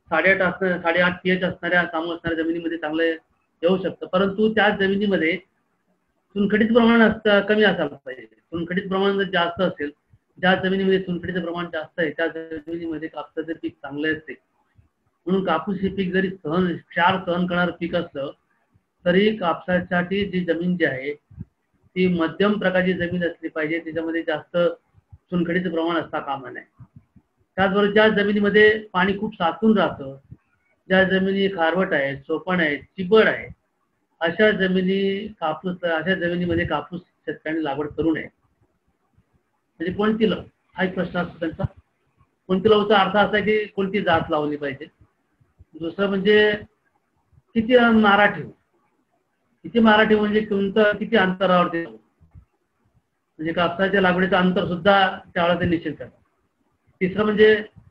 8.5 पीएच असणाऱ्या सामू असणाऱ्या जमिनीमध्ये चांगलं येऊ शकतं, परंतु त्या जमिनीमध्ये चुनखडीचं प्रमाण कमी असायला पाहिजे। चुनखडीचं प्रमाण जर जास्त असेल, ज्या जमिनीमध्ये चुनखडीचं प्रमाण जास्त आहे त्या जमिनीमध्ये कापसाचे पीक चांगले असते। म्हणून कापूस हे पीक जरी क्षार सहन करणारं पीक असलं तरी कापसासाठी जी जमीन जी आहे ती मध्यम प्रकारची जमीन असली पाहिजे, त्याच्यामध्ये जास्त चुनखडीचं प्रमाण असता कामा नये। त्याचबरोबर ज्या जमिनीमध्ये पाणी खूप साचून राहतं, ज्या जमिनी खारवट आहे, चोपण आहे, चिबड आहे, अशा जमिनीमध्ये कापूस शेतकऱ्यांनी लागवड करू नये। म्हणजे कोणती लावू हा एक प्रश्न असतो त्यांचा। कोणती लावूचा अर्थ असा की कोणती जात लावली पाहिजे। दुसरं म्हणजे किती मारा ठेवू, किती मारा ठेवू म्हणजे किती अंतरावरती म्हणजे कापसाच्या लागवडीचं अंतर सुद्धा त्यावेळेला ते निश्चित करतात। तिसरं म्हणजे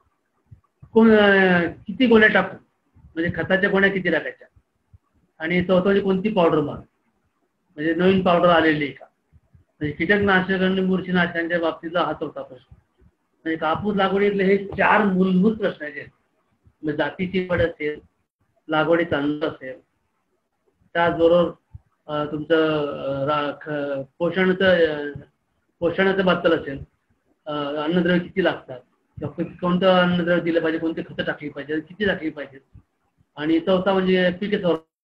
किती गोण्या टाकू म्हणजे खताच्या गोण्या किती टाकायच्या आणि चौथं म्हणजे कोणती पावडर मारू म्हणजे नवीन पावडर आलेली आहे का, म्हणजे कीटकनाशक आणि बुरशीनाशकांच्या बाबतीतला हा चौथा प्रश्न। म्हणजे कापूस लागवडीतले हे 4 मूलभूत प्रश्न आहेत। म्हणजे जातीची निवड असेल, लागवडीचा अंतर असेल, त्याचबरोबर तुमचं पोषणाचं बाबतीत असेल, अन्नद्रव्य किती लागतात, कोणतं अन्नद्रव्य दिलं पाहिजे, कोणती खतं टाकली पाहिजे, किती टाकली पाहिजे, आणि चौथा म्हणजे पीक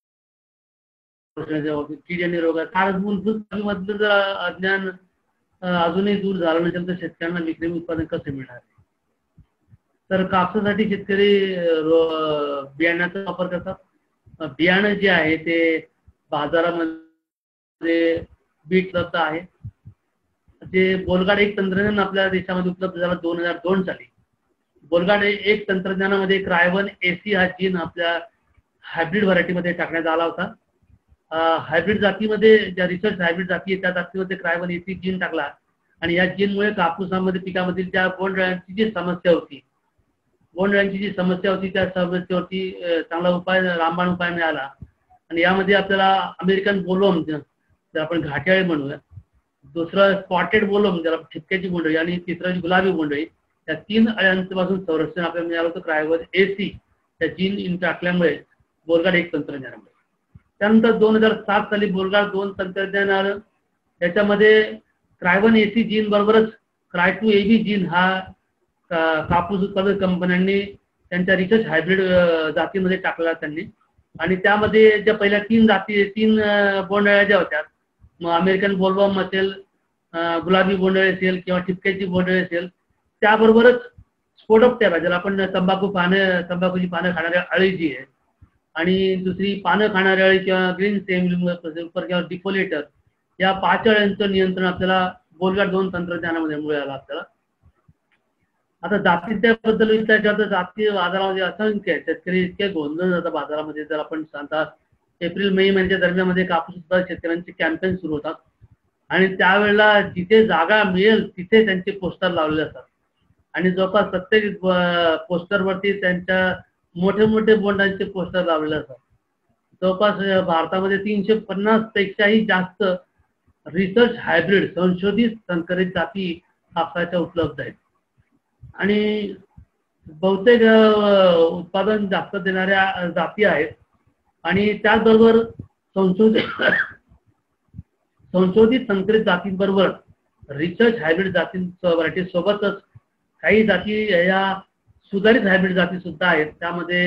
कीड आणि रोग। मूलभूत मधलं जर अज्ञान अजूनही दूर झालं नसेल तर शेतकऱ्यांना विक्रमी उत्पादन कसं मिळणार? तर कापसासाठी शेतकरी बियाण्याचा वापर करतात। बियाणं जे आहे ते बाजारामध्ये उपलब्ध आहे। जे बोलगाड एक तंत्रज्ञान आपल्या देशामध्ये उपलब्ध झालं 2002 साली। बोलगाड एक तंत्रज्ञानामध्ये क्रायवन AC हा जीन आपल्या हायब्रिड व्हरायटीमध्ये टाकण्यात आला होता। हायब्रिड जातीमध्ये ज्या रिसर्च हायब्रिड जाती त्या जातीमध्ये क्रायवन AC जीन टाकला आणि या जीनमुळे कापूसामध्ये पिकामधील ज्या बोंडअळ्यांची जी समस्या होती त्या समस्येवरती चांगला उपाय रामबाण उपाय मिळाला। आणि यामध्ये आपल्याला अमेरिकन बोलवर्म ज्याला आपण घाट्याळे म्हणूया, दुसरं स्पॉटेड बोलवर्म ज्याला ठिपक्याची बोंडअळी आणि तिसरं गुलाबी बोंडअळी, या 3 अळ्यांपासून संरक्षण आपल्याला मिळालं होतं क्रायवन AC त्या जीन टाकल्यामुळे बोलगाड एक तंत्रज्ञानामुळे। त्यानंतर 2007 साली बोलगाड 2 तंत्रज्ञान आलं। त्याच्यामध्ये क्रायवन AC जीन बरोबरच Cry2AB जीन हा कापूस उत्पादक कंपन्यांनी त्यांच्या रिसर्च हायब्रिड जातीमध्ये टाकला त्यांनी। आणि त्यामध्ये ज्या पहिल्या 3 बोंडअळ्या ज्या होत्या, मग अमेरिकन बोलवर्म असेल, गुलाबी बोंडअळी असेल किंवा ठिपक्याची बोंडअळी असेल, त्याबरोबरच स्पोडोप्टेरा ज्याला आपण तंबाखूची पानं खाणारी अळी जी आहे, आणि दुसरी पानं खाणारी अळी किंवा ग्रीन स्टेम किंवा डिफोलेटर, या 5 अळ्यांचं नियंत्रण आपल्याला बोलगाड 2 तंत्रज्ञानामध्ये मिळालं आपल्याला. आता जातीबद्दल विचार तर जाती बाजारामध्ये असंख्य आहे. शेतकरी इतके गोंधळ जातात बाजारामध्ये. जर आपण सांगता एप्रिल मे महिन्याच्या दरम्यानमध्ये कापूस उत्पादक शेतकऱ्यांचे कॅम्पेन सुरू होतात आणि त्यावेळेला जिथे जागा मिळेल तिथे त्यांचे पोस्टर लावलेले असतात आणि जवळपास प्रत्येक पोस्टरवरती त्यांच्या मोठे मोठे बोंडांचे पोस्टर लावलेले असतात. जवळपास भारतामध्ये 350 पेक्षाही जास्त रिसर्च हायब्रिड संशोधित संकरित जाती कापसाच्या उपलब्ध आहेत आणि बहुतेक उत्पादन जास्त देणाऱ्या जाती आहेत आणि त्याचबरोबर संशोधित संकरित जातींबरोबर रिसर्च हायब्रिड जातींच्या व्हरायटी सोबतच काही जाती या सुधारित हायब्रिड जाती सुद्धा आहेत. त्यामध्ये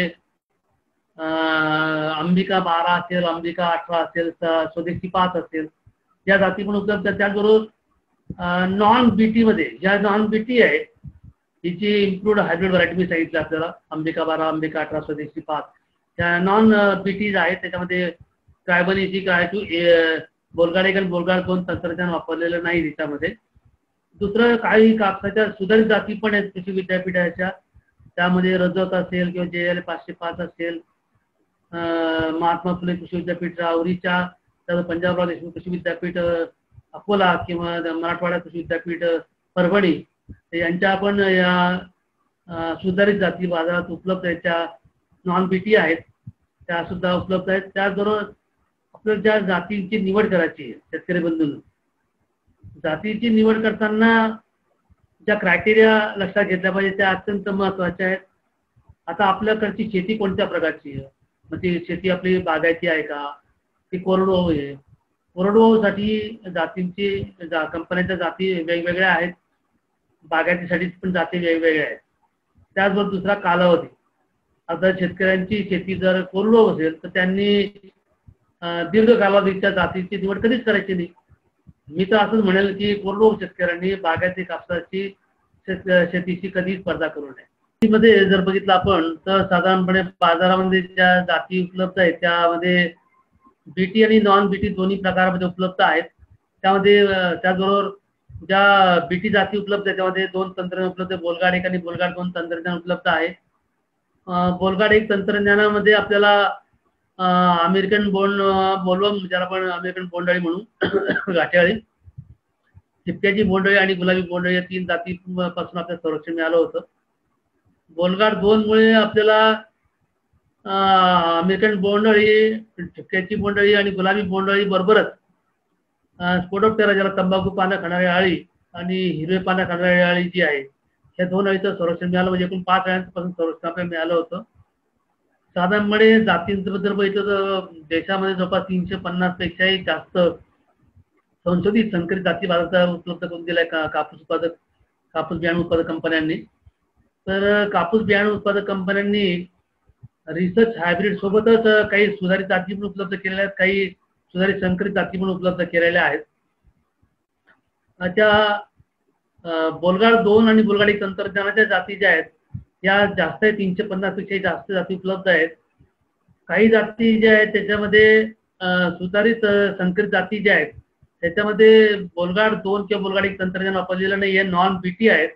अंबिका 12 असेल, अंबिका 18 असेल, स्वदेशी 5 असेल, या जाती पण उपलब्ध आहेत. त्याचबरोबर नॉन बीटी मध्ये ज्या नॉन बीटी आहे हिची इम्प्रूव्ड हायब्रिड व्हरायटी मी सांगितलं आपल्याला, अंबिका 12, अंबिका 18, स्वदेशी 5, त्या नॉन बीटीज आहेत. त्याच्यामध्ये ट्रायबनीची काय बोलगाड 1 आणि बोलगाड 2 तंत्रज्ञान वापरलेलं नाही त्याच्यामध्ये. दुसरं काही कापसाच्या सुधारित जाती पण आहेत कृषी विद्यापीठाच्या, त्यामध्ये रजत असेल किंवा JL 505 असेल, महात्मा फुले कृषी विद्यापीठ राहुरीच्या, त्यानंतर पंजाबराव देशमुख कृषी विद्यापीठ अकोला किंवा मराठवाडा कृषी विद्यापीठ परभणी, यांच्या पण या सुधारित जाती बाजारात उपलब्ध आहेत. त्या नॉन बीटी आहेत त्या सुद्धा उपलब्ध आहेत. त्याचबरोबर आपल्याला ज्या जातींची निवड करायची आहे शेतकरी बंधूंनो, जातीची निवड करताना ज्या क्रायटेरिया लक्षात घेतल्या पाहिजे त्या अत्यंत महत्त्वाच्या आहेत. आता आपल्याकडची शेती कोणत्या प्रकारची आहे, मग ती शेती आपली बागायती आहे का, ती कोरडवाहू आहे. कोरडवाहूसाठी जातींची कंपन्यांच्या जाती वेगवेगळ्या आहेत, बागायतीसाठी पण जाती वेगवेगळ्या आहेत. त्याचबरोबर दुसरा कालावधी. आता शेतकऱ्यांची शेती जर कोरडवाहू असेल तर त्यांनी दीर्घ कालावधीच्या जातीची निवड कधीच करायची नाही. मी तर असंच म्हणेल की कोरडवाहू शेतकऱ्यांनी बागायती कापसाची शेतीची कधी स्पर्धा करू नये. मध्ये जर बघितलं आपण तर साधारणपणे बाजारामध्ये ज्या जाती उपलब्ध आहेत त्यामध्ये बीटी आणि नॉन बीटी दोन्ही प्रकारामध्ये उपलब्ध आहेत. त्यामध्ये त्याचबरोबर ज्या बीटी जाती उपलब्ध आहेत त्यामध्ये 2 तंत्रज्ञान उपलब्ध आहे, बोलगाड 1 आणि बोलगाड 2 तंत्रज्ञान उपलब्ध आहे. बोलगाड 1 तंत्रज्ञानामध्ये आपल्याला अमेरिकन बोलवम ज्याला आपण अमेरिकन बोंडअळी म्हणून गाठ्याळी, ठिपक्याची बोंडअळी आणि गुलाबी बोंडअळी या 3 जातीपासून आपल्याला संरक्षण मिळालं होतं. बोलगाड 2 मुळे आपल्याला अमेरिकन बोंडअळी, ठिपक्याची बोंडअळी आणि गुलाबी बोंडअळी बरोबरच स्पोडोप्टेरा ज्याला तंबाखू पानं खाणारी अळी आणि हिरवे पानं खाणारी अळी जी आहे, ह्या 2 अळीचं संरक्षण मिळालं. म्हणजे एकूण 5 अळ्यांपासून संरक्षण आपल्याला मिळालं होतं. साधारणपणे जातींबद्दल बघितलं तर देशामध्ये जवळपास 350 पेक्षाही जास्त संशोधित संकरित जाती बाजारात उपलब्ध करून दिलाय कापूस बियाणे उत्पादक कंपन्यांनी. तर कापूस बियाणे उत्पादक कंपन्यांनी रिसर्च हायब्रिड सोबतच काही सुधारित जाती पण उपलब्ध केलेल्या आहेत, काही सुधारित संकरित जाती पण उपलब्ध केलेल्या आहेत. त्या बोलगाड 2 आणि बोलगाड 1 तंत्रज्ञानाच्या जाती ज्या आहेत या जास्त आहे, 350 पेक्षा जास्त जाती उपलब्ध आहेत. काही जाती ज्या आहेत त्याच्यामध्ये सुधारित संकरित जाती ज्या आहेत त्याच्यामध्ये बोलगाड 2 किंवा बोलगाड 1 तंत्रज्ञान वापरलेलं नाही, हे नॉन बीटी आहेत.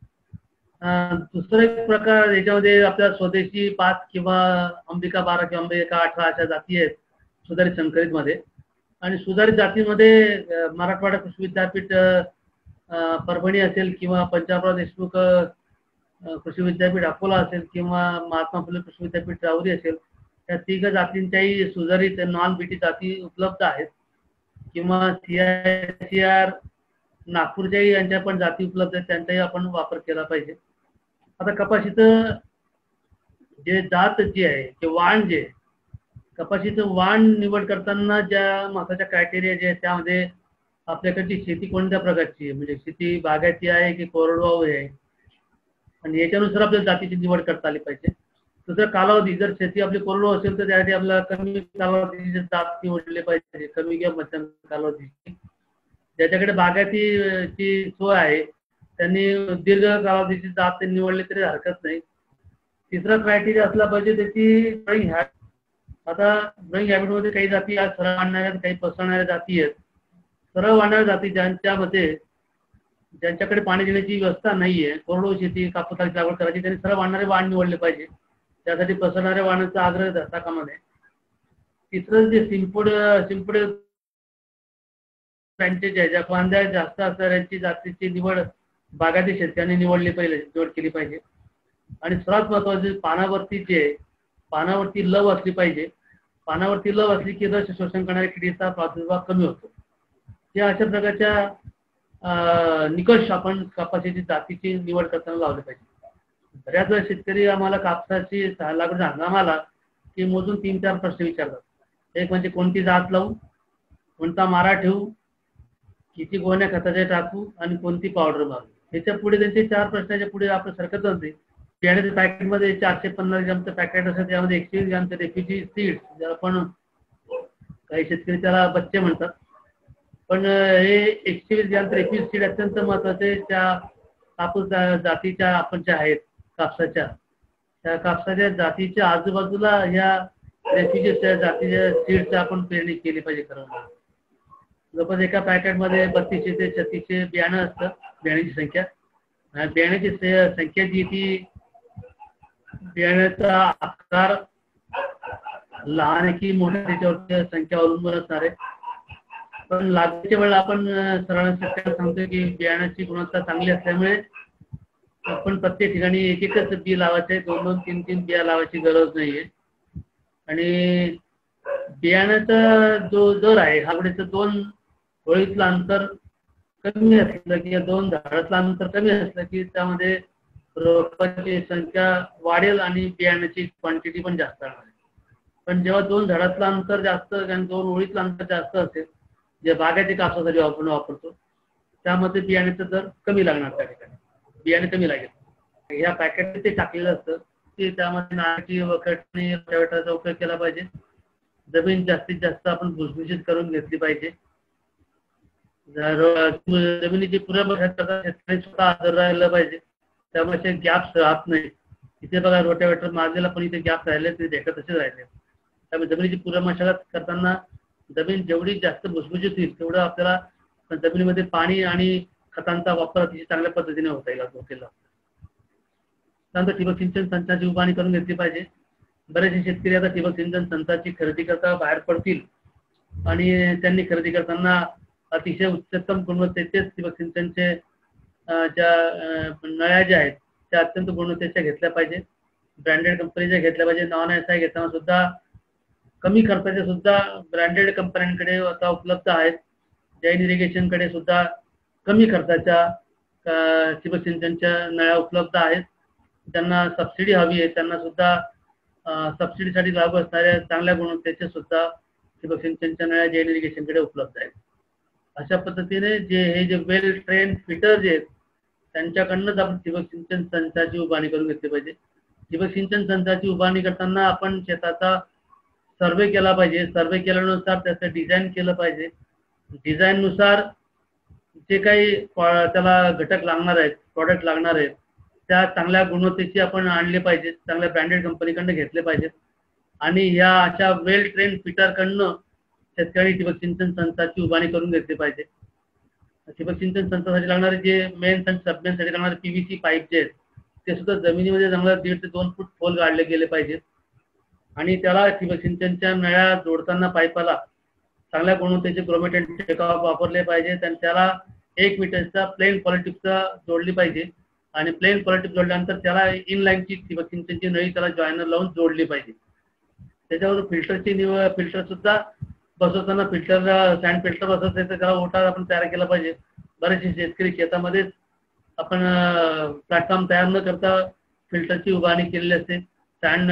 दुसरा एक प्रकार याच्यामध्ये आपल्या स्वदेशी 5 किंवा अंबिका 12 किंवा अंबिका 18 अशा जाती आहेत सुधारित संकरित मध्ये. आणि सुधारित जातीमध्ये मराठवाडा कृषी विद्यापीठ परभणी असेल किंवा पंजाबराव देशमुख कृषी विद्यापीठ अकोला असेल किंवा महात्मा फुले कृषी विद्यापीठ राहुरी असेल, त्या 3 जातींच्याही सुधारित नॉन बीटी जाती उपलब्ध आहेत. किंवा CICR नागपूरच्याही यांच्या पण जाती उपलब्ध आहेत, त्यांचाही आपण वापर केला पाहिजे. आता कपाशीचं जे जात जी आहे जे वाण जे कपाशीचं वाण निवड करताना ज्या महत्त्वाच्या क्रायटेरिया जे आहेत त्यामध्ये आपल्याकडची शेती कोणत्या प्रकारची आहे, म्हणजे शेती बागायती आहे की कोरडवाहू आहे, आणि याच्यानुसार आपल्याला जातीची निवड करता आली पाहिजे. दुसरा कालावधी, जर शेती आपली कोरडवाहू असेल तर त्यासाठी आपल्याला कमी कालावधीचे जात निवडले पाहिजे, कमी किंवा मध्यम कालावधीची. ज्याच्याकडे बागायतीची सोय आहे त्यांनी दीर्घ कालावधीची जात निवडली तरी हरकत नाही. तिसरा क्रायटेरिया असला पाहिजे त्याची ड्रॉइंग हॅबिट. आता ड्रॉइंग हॅबिटमध्ये काही जाती आज सरळ आणणाऱ्या काही पसरणाऱ्या जाती आहेत. सरळ वाढणाऱ्या जाती ज्यांच्यामध्ये ज्यांच्याकडे पाणी देण्याची व्यवस्था नाहीये, कोरडवाहू शेती कापसाची लागवड करायची, त्यांनी सरळ वाढणारे वाण निवडले पाहिजे. त्यासाठी पसरणाऱ्या वाणाचा आग्रह धरता कामा नये. तिसरं जे सिंपड ज्या फांद्या जास्त असणाऱ्यांची जातीची निवड बागायती शेतकऱ्यांनी निवड केली पाहिजे. आणि सर्वात महत्वाचे पानावरती लव असली पाहिजे. पानावरती लव असली की रस शोषण करणाऱ्या किडीचा प्रादुर्भाव कमी होतो. या अशा प्रकारच्या निकष आपण कपाशीची जातीची निवड करताना लावले पाहिजे. बऱ्याच वेळा शेतकरी आम्हाला कापसाची लागवड हंगामाला की मोजून 3-4 प्रश्न विचारतात. एक म्हणजे कोणती जात लावू, कोणता मारा ठेवू, किती गोण्या खताचे टाकू आणि कोणती पावडर मारू. याच्या पुढे त्यांचे 4 प्रश्नाच्या पुढे आपण सरकत असते. बियाण्याच्या पॅकेटमध्ये 450 ग्रामचं पॅकेट असतं, त्यामध्ये 120 ग्रामचं रेफ्युजी सीड्स, ज्याला आपण काही शेतकरी त्याला बच्चे म्हणतात, पण हे 120 ग्रामचं रेफ्युजी सीड अत्यंत महत्वाचे. त्या कापूस जातीच्या आपण ज्या आहेत कापसाच्या, त्या कापसाच्या जातीच्या आजूबाजूला ह्या रेफ्युजी जातीच्या सीडचं आपण पेरणी केली पाहिजे. खरं जवळपास एका पॅकेटमध्ये 3200 ते 3600 बियाणं असतं. बियाण्याची संख्या, बियाण्याची संख्या जी ती बियाण्याचा आकार लहान आहे की मोठा त्याच्यावरती संख्या अवलंबून असणार आहे. पण लागवडीच्या वेळेला आपण सर्वांना शेतकऱ्यांना सांगतो की बियाण्याची गुणवत्ता चांगली असल्यामुळे आपण प्रत्येक ठिकाणी एकच बी लावायचे, 2-2, 3-3 बिया लावायची गरज नाहीये. आणि बियाण्याचा जो दर आहे, लागवडीचं 2 ओळीतलं अंतर कमी असलं किंवा 2 झाडातलं अंतर कमी असलं की त्यामध्ये रोपाची संख्या वाढेल आणि बियाण्याची क्वांटिटी पण जास्त राहणार. पण जेव्हा 2 झाडातलं अंतर जास्त आणि 2 ओळीतलं अंतर जास्त असेल, जे बागायती कापसासाठी आपण वापरतो, त्यामध्ये बियाण्याचा दर कमी लागणार. त्या ठिकाणी बियाणे कमी लागेल. ह्या पॅकेट ते टाकलेलं असतं की त्यामध्ये नारळी वखरणी रोटावेटरचा उपयोग केला पाहिजे. जमीन जास्तीत जास्त आपण भुसभुशीत करून घेतली पाहिजे. जमिनीची शेतकरी स्वतः हजर राहिलं पाहिजे, त्यामुळे गॅप्स राहत नाही. इथे बघा रोटावेटर मारलेला पण इथे गॅप राहिले, ते देखत तसेच राहिले. त्यामुळे जमिनीची पूर्वमशागत करताना जमीन जेवढी जास्त भुसभुशीत होईल तेवढं आपल्याला जमिनीमध्ये पाणी आणि खतांचा वापर अतिशय चांगल्या पद्धतीने होता येईल. त्यानंतर ठिबक सिंचन संचाची उभारणी करून घेतली पाहिजे. बरेचसे शेतकरी आता ठिबक सिंचन संचाची खरेदी करता बाहेर पडतील आणि त्यांनी खरेदी करताना अतिशय उच्चतम गुणवत्तेचे ठिबक सिंचनचे ज्या नळ्या ज्या आहेत त्या अत्यंत गुणवत्तेच्या घेतल्या पाहिजे. ब्रँडेड कंपनीच्या घेतल्या पाहिजे. नॉन SI घेताना सुद्धा कमी खर्चाचे सुद्धा ब्रँडेड कंपन्यांकडे आता उपलब्ध आहेत. जैन इरिगेशनकडे सुद्धा कमी खर्चाच्या ठिबक सिंचनच्या नळ्या उपलब्ध आहेत. ज्यांना सबसिडी हवी आहे त्यांना सुद्धा सबसिडीसाठी लागू असणाऱ्या चांगल्या गुणवत्तेच्या सुद्धा ठिबक सिंचनच्या नळ्या जैन इरिगेशनकडे उपलब्ध आहेत. अशा पद्धतीने जे वेल ट्रेन फिटर जे आहेत त्यांच्याकडनंच आपण ठिबक सिंचन संचाची उभारणी करून घेतली पाहिजे. ठिबक सिंचन संचाची उभारणी करताना आपण शेताचा सर्वे केला पाहिजे. सर्वे केल्यानुसार त्याचं डिझाईन केलं पाहिजे. डिझाईननुसार जे काही त्याला घटक लागणार आहेत, प्रॉडक्ट लागणार आहेत, त्या चांगल्या गुणवत्तेची आपण आणले पाहिजेत. चांगल्या ब्रँडेड कंपनीकडनं घेतले पाहिजेत. आणि या अशा वेल ट्रेन फिटरकडनं शेतकरी ठिबक सिंचन संचाची उभारणी करून घेतली पाहिजे. ठिबक सिंचन संचासाठी लागणारे जे मेन्स आणि सबमेन्ससाठी लागणारे PVC पाईप जे आहेत ते सुद्धा जमिनीमध्ये चांगला 1.5 ते 2 फूट खोल गाडले गेले पाहिजेत. आणि त्याला ठिबक सिंचनच्या नळ्या जोडताना पाईपाला चांगल्या गुणवत्तेचे क्रोमेटेड टेकऑफ वापरले पाहिजेत. आणि त्याला 1 मीटरचा प्लेन पॉलिटिपचा जोडली पाहिजे. आणि प्लेन पॉलिटिप जोडल्यानंतर त्याला इनलाईनची ठिबक सिंचनची नळी त्याला जॉईनर लावून जोडली पाहिजे. त्याच्यावर फिल्टर सुद्धा बसवताना फिल्टरला सँड फिल्टर बसवत तर त्याला ओटा आपण तयार केला पाहिजे. बरेचसे शेतकरी शेतामध्येच आपण प्लॅटफॉर्म तयार न करता फिल्टरची उभारणी केलेली असते. सँड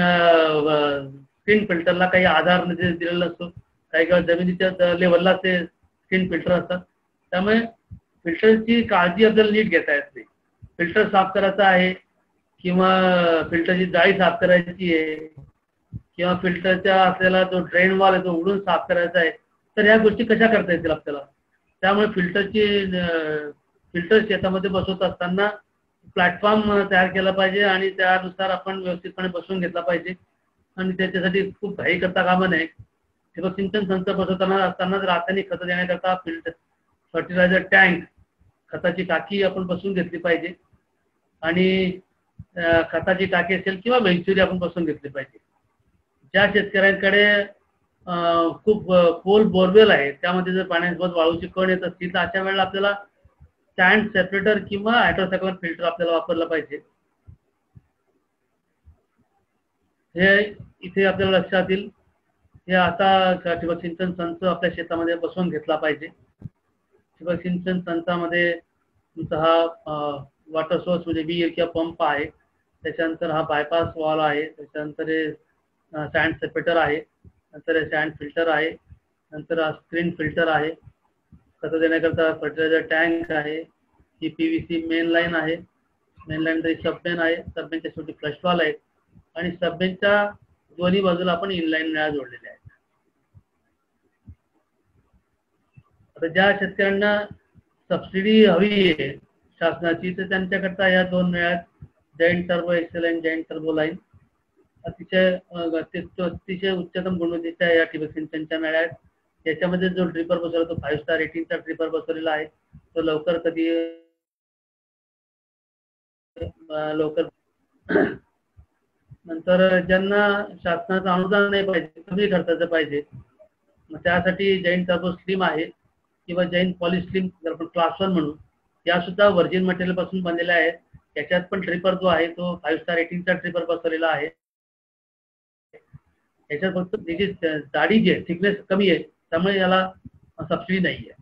स्क्रीन फिल्टरला काही आधार दिलेला असतो. काही जमिनीच्या लेवलला ते स्क्रीन फिल्टर असतात. त्यामुळे फिल्टरची काळजी आपल्याला नीट घेता येते. फिल्टर साफ करायचा आहे किंवा फिल्टरची जाळी साफ करायची आहे किंवा फिल्टरच्या आपल्याला जो ड्रेन वॉल आहे तो उडून साफ करायचा आहे, तर ह्या गोष्टी कशा करता येतील आपल्याला. त्यामुळे फिल्टरची फिल्टर शेतामध्ये बसवत असताना प्लॅटफॉर्म तयार केला पाहिजे आणि त्यानुसार आपण व्यवस्थितपणे बसवून घेतला पाहिजे आणि त्याच्यासाठी खूप घाई करता कामा नये. ठिबक सिंचन संच बसवताना असतानाच रासायनिक खतं देण्याकरता फिल्टर फर्टिलायझर टँक खताची टाकी आपण बसवून घेतली पाहिजे आणि खताची टाकी असेल किंवा वेंचुरी आपण बसवून घेतली पाहिजे. ज्या शेतकऱ्यांकडे खूप खोल बोरवेल आहे त्यामध्ये जर पाण्यासोबत वाळूची कण येत असतील तर अशा वेळेला आपल्याला सँड सेपरेटर किंवा हायड्रोसायक्लोन फिल्टर आपल्याला वापरला पाहिजे. हे इथे आपल्याला लक्षात येईल. हे आता ठिबक सिंचन संच आपल्या शेतामध्ये बसवून घेतला पाहिजे. ठिबक सिंचन संचामध्ये तुमचा हा वॉटर सोर्स म्हणजे विहीर किंवा पंप आहे, त्याच्यानंतर हा बायपास वॉल आहे, त्याच्यानंतर सँड सेपरेटर आहे, नंतर सँड फिल्टर आहे, नंतर हा स्क्रीन फिल्टर आहे, खतं देण्याकरता फर्टिलायझर टँक आहे, ही PVC मेन लाईन आहे, मेन लाईन तरी सबमेन आहे, सबमेनच्या शेवटी फ्लश वॉल आहे आणि सबमेनच्या दोन्ही बाजूला आपण इनलाईन नळ्या जोडलेल्या आहेत. आता ज्या शेतकऱ्यांना सबसिडी हवी आहे शासनाची तर त्यांच्याकरता या दोन नळ्या जैंट टर्बो एक्सेल आणि जैंट टर्बो लाईन अतिशय उच्चतम गुणवत्तेच्या या ठिबक सिंचनच्या नळ्या आहेत. याच्यामध्ये जो ड्रिपर बसवला तो 5 स्टार रेटिंगचा ड्रिपर बसवलेला आहे. तो लवकर नंतर ज्यांना शासनाचं अनुदान नाही पाहिजे, कमी खर्चाचं पाहिजे, मग त्यासाठी जैन टर्बो स्लीम आहे किंवा जैन पॉली स्लीम आपण क्लास 1 म्हणू, या सुद्धा व्हर्जिन मटेरियल पासून बनलेल्या आहेत. त्याच्यात पण ड्रिपर जो आहे तो 5 स्टार रेटिंगचा ड्रिपर बसवलेला आहे. याच्यात फक्त त्याची जाडी जी आहे थिकनेस कमी आहे त्यामुळे याला सबसिडी नाही आहे.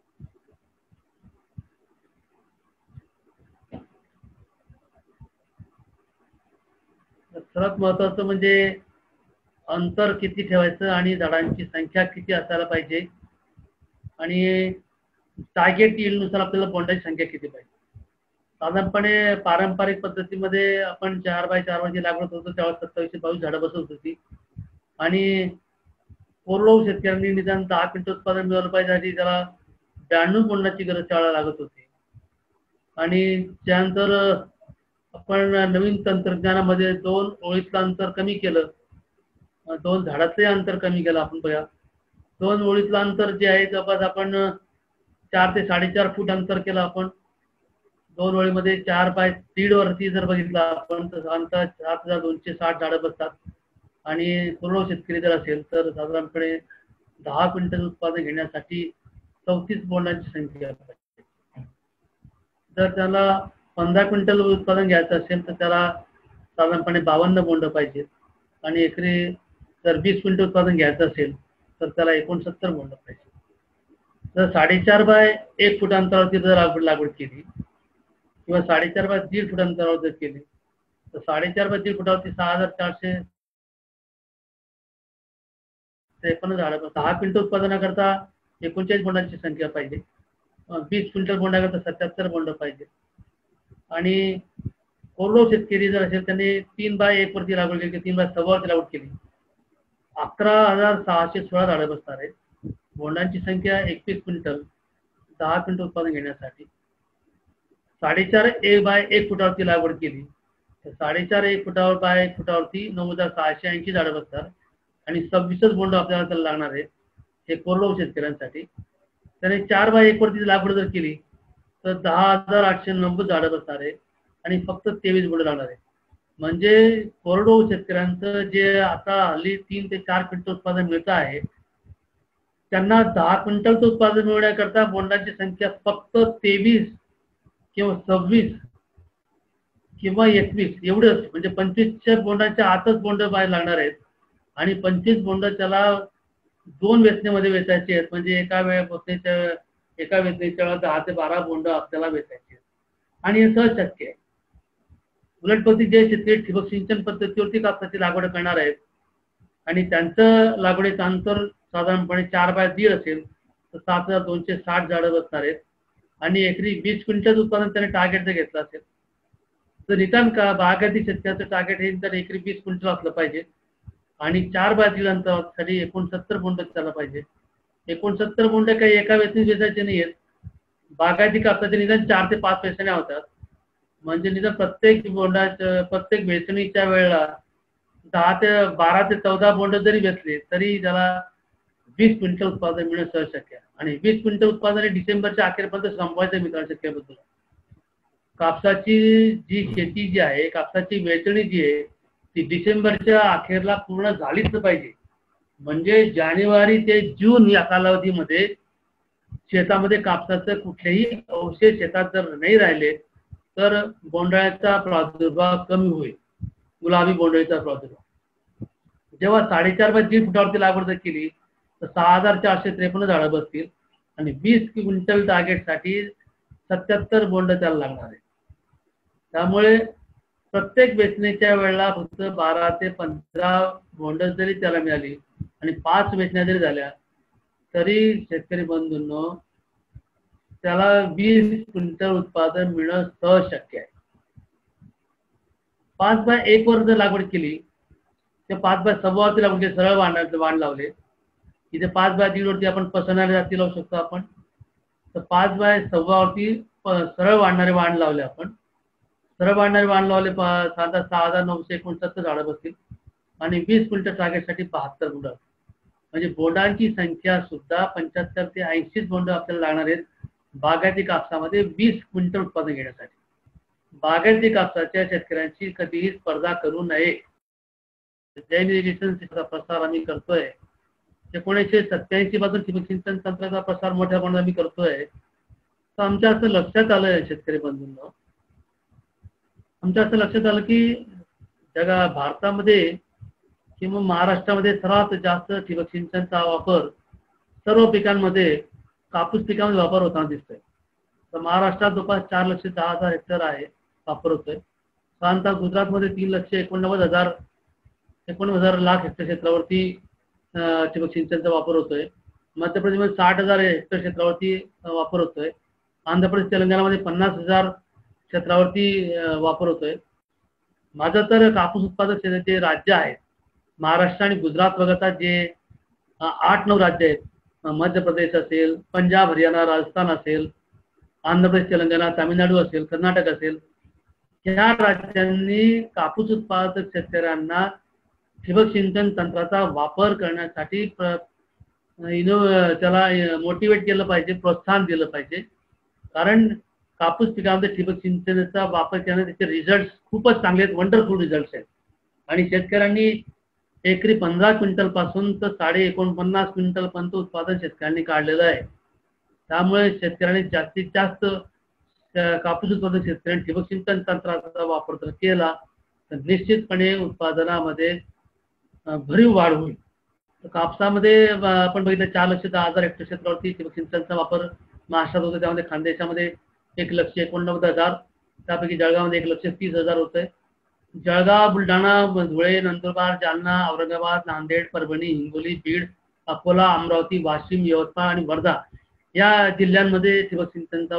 सर्वात महत्वाचं म्हणजे अंतर किती ठेवायचं आणि झाडांची संख्या किती असायला पाहिजे आणि टार्गेट यील्डनुसार आपल्याला बोंडाची संख्या किती पाहिजे. साधारणपणे पारंपरिक पद्धतीमध्ये आपण 4 बाय 4 ची लागवड होतो तेव्हा 2722 झाडं बसवत होती आणि कोरडवाहू शेतकऱ्यांनी निदान 10 क्विंटल उत्पादन मिळवलं पाहिजे आणि त्याला 92 बोंडाची गरज त्यावेळेला लागत होती. आणि त्यानंतर आपण नवीन तंत्रज्ञानामध्ये 2 ओळीतलं अंतर कमी केलं, 2 झाडातले अंतर कमी केलं. आपण बघा 2 ओळीतलं अंतर जे आहे जवळपास आपण 4 ते 4.5 फूट अंतर केलं. आपण 2 ओळीमध्ये 4 बाय 1.5 वरती जर बघितलं आपण तर अंतर 7260 झाडं बसतात आणि कोरडवाहू शेतकरी जर असेल तर साधारणपणे 10 क्विंटल उत्पादन घेण्यासाठी 34 बोंडांची संख्या पाहिजे. जर त्याला 15 क्विंटल उत्पादन घ्यायचं असेल तर त्याला साधारणपणे 52 बोंड पाहिजेत आणि एकरी जर 20 क्विंटल उत्पादन घ्यायचं असेल तर त्याला 69 बोंड पाहिजे. जर 4.5 बाय 1 फूट अंतरावरती जर लागवड केली किंवा 4.5 बाय 1.5 फूट अंतरावर जर केली तर 4.5 बाय 1.5 फुटावरती 6453 झाडं. 10 क्विंटल उत्पादनाकरता 39 बोंडांची संख्या पाहिजे. 20 क्विंटल बोंडाकरता 77 बोंड पाहिजे. आणि कोरडवाहू शेतकरी जर असेल त्यांनी 3 बाय 1 वरती लागवड केली, 3 बाय 6 वरती लागवड केली, 11,616 झाडं बसणार आहेत. बोंडांची संख्या 21 क्विंटल, 10 क्विंटल उत्पादन घेण्यासाठी. 4.5 बाय 1 फुटावरती लागवड केली तर 4.5 फुटावर बाय 1 फुटावरती 9,680 झाडं बसतात आणि 26 बोंड आपल्याला त्याला लागणार आहेत. हे कोरडवाहू शेतकऱ्यांसाठी. त्याने 4 बाय 1 वरती लागवड जर केली तर 10,890 झाडं बसणार आहे आणि फक्त 23 बोंड लागणार आहे. म्हणजे कोरडवाहू शेतकऱ्यांचं जे आता हल्ली 3 ते 4 क्विंटल उत्पादन मिळत आहे त्यांना 10 क्विंटलचं उत्पादन मिळवण्याकरता बोंडाची संख्या फक्त 23 किंवा 26 किंवा 21 एवढंच, म्हणजे 25 बोंडाच्या आतच बोंड बाहेर लागणार आहेत आणि 25 बोंड त्याला 2 वेचण्यामध्ये वेचायचे आहेत. म्हणजे एका वेचणीच्या 10 ते 12 बोंड आपल्याला वेचायचे आणि हे सहज शक्य आहे. उलटपती जे शेतकरी ठिबक सिंचन पद्धतीवरती कापसाची लागवड करणार आहेत आणि त्यांचं लागवडीचं अंतर साधारणपणे 4 बाय 1.5 असेल तर 7,260 झाडं बसणार आहेत आणि एकरी 20 क्विंटल उत्पादन त्याने टार्गेट जर घेतलं असेल तर रिटर्न का बागायती शेतकऱ्याचं टार्गेट हे तर एकरी 20 क्विंटल असलं पाहिजे आणि 4 बाय 1.5 अंतरासाठी 69 बोंड त्याला पाहिजे. 69 बोंड काही एका वेचणीत वेचायचे नाही आहेत. बागायती कापसाचे निदान 4 ते 5 वेचण्या होतात. म्हणजे निदान प्रत्येक बोंडाच्या प्रत्येक वेचणीच्या वेळेला 12 ते 14 बोंड जरी वेचले तरी त्याला 20 क्विंटल उत्पादन मिळणं सहज शक्य आहे. आणि 20 क्विंटल उत्पादन डिसेंबरच्या अखेरपर्यंत संपवायचं मित्रांनो शेतकऱ्याबद्दल. कापसाची जी शेती जी आहे, कापसाची वेचणी जी आहे ती डिसेंबरच्या अखेरला पूर्ण झालीच पाहिजे. म्हणजे जानेवारी ते जून या कालावधीमध्ये शेतामध्ये कापसाचे कुठलेही अवशेष शेतात जर नाही राहिले तर बोंडअळीचा प्रादुर्भाव कमी होईल. गुलाबी बोंडअळीचा प्रादुर्भाव जेव्हा 4.5 बाय 3 फुटावरती लागवड जर केली तर 6453 झाडं बसतील आणि 20 क्विंटल टार्गेटसाठी 77 बोंड त्याला लागणार आहे. त्यामुळे प्रत्येक वेचणीच्या वेळेला फक्त 12 ते 15 बोंड जरी त्याला मिळाली आणि 5 वेचण्या जरी झाल्या तरी शेतकरी बंधूंनो त्याला 20 क्विंटल उत्पादन मिळणं सहज शक्य आहे. 5 बाय 1 वर जर लागवड केली तर 5 बाय 1.25 वरती लागवड केली, सरळ वाण लावले, इथे 5 बाय 1.5 वरती आपण पसरणारे जाती लावू शकतो आपण. तर 5 बाय 1.25 वरती सरळ वाढणारे वाण लावले आपण. सरळ वाढणारे वाण लावले 6969 झाडं बसतील आणि 20 क्विंटल टार्गेटसाठी 72 बोंड. म्हणजे बोंडांची संख्या सुद्धा 75 ते 80 बोंड आपल्याला लागणार आहेत बागायती कापसामध्ये 20 क्विंटल उत्पादन घेण्यासाठी. बागायती कापसाच्या शेतकऱ्यांची कधीही स्पर्धा करू नये. जैन इरिगेशनचा प्रसार आम्ही करतोय. 1987 पासून ठिबक सिंचन तंत्राचा प्रसार मोठ्या प्रमाणात आम्ही करतोय. तर आमच्या असं लक्षात आलं शेतकरी बंधूंनो, आमच्या असं लक्षात आलं की भारतामध्ये किंवा महाराष्ट्रामध्ये सर्वात जास्त ठिबक सिंचनचा वापर सर्व पिकांमध्ये कापूस पिकांमध्ये वापर होताना दिसतोय. तर महाराष्ट्रात जवळपास 4,10,000 हेक्टर आहे वापर होतोय. साधारणतः गुजरातमध्ये 3,89,000 लाख हेक्टर क्षेत्रावरती ठिबक सिंचनचा वापर होतोय. मध्य प्रदेशमध्ये 60,000 हेक्टर क्षेत्रावरती वापर होतोय. आंध्र प्रदेश तेलंगणामध्ये 50,000 क्षेत्रावरती वापर होतोय. माझं तर कापूस उत्पादक जे राज्य आहेत महाराष्ट्र आणि गुजरात वगळता जे 8-9 राज्य आहेत, मध्य प्रदेश असेल, पंजाब हरियाणा राजस्थान असेल, आंध्र प्रदेश तेलंगणा तामिळनाडू असेल, कर्नाटक असेल, या राज्यांनी कापूस उत्पादक शेतकऱ्यांना ठिबक सिंचन तंत्राचा वापर करण्यासाठी त्याला मोटिवेट केलं पाहिजे, प्रोत्साहन दिलं पाहिजे. कारण कापूस पिकामध्ये ठिबक सिंचनाचा वापर केल्याने त्याचे रिझल्ट खूपच चांगले आहेत, वंडरफुल रिझल्ट आहेत. आणि शेतकऱ्यांनी एकरी 15 क्विंटल पासून तर 49.5 क्विंटल पर्यंत उत्पादन शेतकऱ्यांनी काढलेलं आहे. त्यामुळे शेतकऱ्यांनी जास्तीत जास्त कापूस उत्पादक शेतकऱ्यांनी ठिबक सिंचन तंत्राचा वापर जर केला तर निश्चितपणे उत्पादनामध्ये भरीव वाढ होईल. कापसामध्ये आपण बघितलं 4,10,000 हेक्टर क्षेत्रावरती ठिबक सिंचनचा वापर महाराष्ट्रात होतो. त्यामध्ये खानदेशामध्ये 1,89,000, त्यापैकी जळगावमध्ये 1,30,000 होतंय. जळगाव, बुलढाणा, धुळे, नंदुरबार, जालना, औरंगाबाद, नांदेड, परभणी, हिंगोली, बीड, अकोला, अमरावती, वाशिम, यवतमाळ आणि वर्धा या जिल्ह्यांमध्ये ठिबक सिंचनचा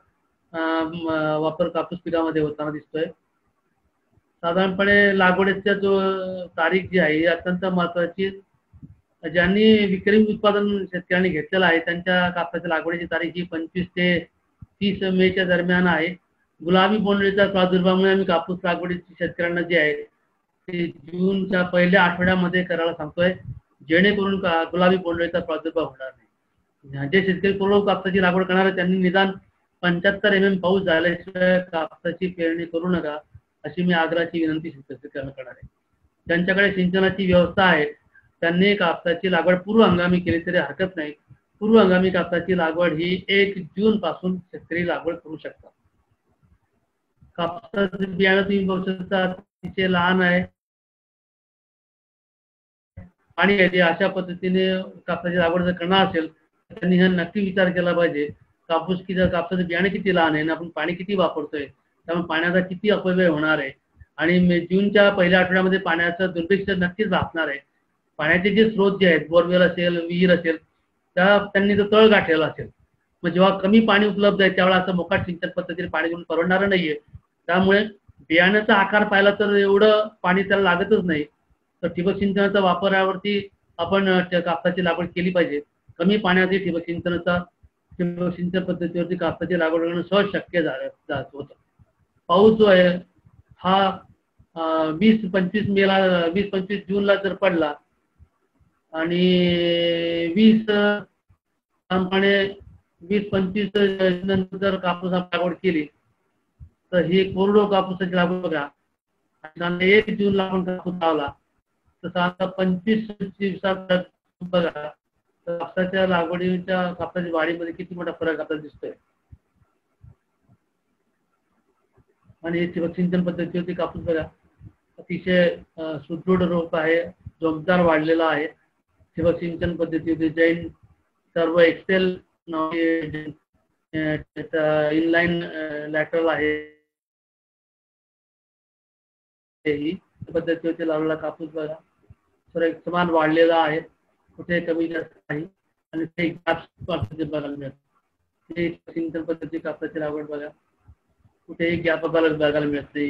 वापर कापूस पिकामध्ये होताना दिसतोय. साधारणपणे लागवडीचा जो तारीख जी आहे अत्यंत महत्वाची. ज्यांनी विक्रमी उत्पादन शेतकऱ्यांनी घेतलेलं आहे त्यांच्या कापसाच्या लागवडीची तारीख ही 25 ते 30 मेच्या दरम्यान आहे. गुलाबी बोंडअळीचा प्रादुर्भावामुळे आम्ही कापूस लागवडीची शेतकऱ्यांना जे आहे ते जूनच्या पहिल्या आठवड्यामध्ये करायला सांगतोय, जेणेकरून गुलाबी बोंडअळीचा प्रादुर्भाव होणार नाही. जे शेतकरी कोरडवाहू कापसाची लागवड करणार आहे त्यांनी निदान 75 mm पाऊस झाल्याशिवाय कापसाची पेरणी करू नका अशी मी आग्रहाची विनंती शेतकऱ्यांना करणार आहे. ज्यांच्याकडे सिंचनाची व्यवस्था आहे त्यांनी कापसाची लागवड पूर्व हंगामी केली तरी हरकत नाही. पूर्व हंगामी कापसाची लागवड ही 1 जून पासून शेतकरी लागवड करू शकतात. कापसाचं बियाणं तुम्ही बघू शकता अतिशय लहान आहे आणि अशा पद्धतीने कापसाची लागवड जर करणार असेल तर त्यांनी हा नक्की विचार केला पाहिजे. कापसाचं बियाणे किती लहान आहे आणि आपण पाणी किती वापरतोय, त्यामुळे पाण्याचा किती अपव्यय होणार आहे आणि जूनच्या पहिल्या आठवड्यामध्ये पाण्याचं दुर्भिक्ष नक्कीच भासणार आहे. पाण्याचे जे स्रोत जे आहेत, बोरवेल असेल, विहीर असेल, त्यांनी जर तळ गाठलेला असेल, मग जेव्हा कमी पाणी उपलब्ध आहे त्यावेळेला असं मोकाट सिंचन पद्धतीने पाणी घेऊन परवडणारं नाहीये. त्यामुळे बियाण्याचा आकार पाहिला तर एवढं पाणी त्याला लागतच नाही. तर ठिबक सिंचनाचा वापरावरती आपण कापसाची लागवड केली पाहिजे. कमी पाण्याची ठिबक सिंचनाचा ठिबक सिंचन पद्धतीवरती कापसाची लागवड करणं सहज शक्य झालं होतं. पाऊस जो आहे हा 20-25 मेला 20-25 जूनला जर पडला आणि 20-25 नंतर जर कापूस लागवड केली तर ही कोरडो कापूसाची लागवड बघा. 1 जूनला आपण कापूस लावला तर आता 25 दिवसात बघा कापसाच्या लागवडीच्या कापसाच्या वाढीमध्ये किती मोठा फरक आपल्याला दिसतोय. आणि ठिबक सिंचन पद्धतीवरती कापूस बघा अतिशय सुदृढ रोप आहे, जोमदार वाढलेला आहे. ठिबक सिंचन पद्धतीवरती जैन सर्व एक्सेल इनलाईन लॅटरल आहे. ही पद्धतीवरती लावलेला कापूस बघा तर एक समान वाढलेला आहे, कुठे कमी जास्त नाही आणि ते बघायला मिळते. सिंचन पद्धती कापसाची लागवड बघा कुठेही गॅप बघायला मिळत नाही.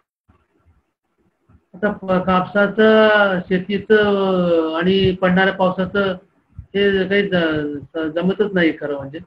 आता कापसाचं शेतीचं आणि पडणाऱ्या पावसाचं हे काही जमतच नाही खरं म्हणजे.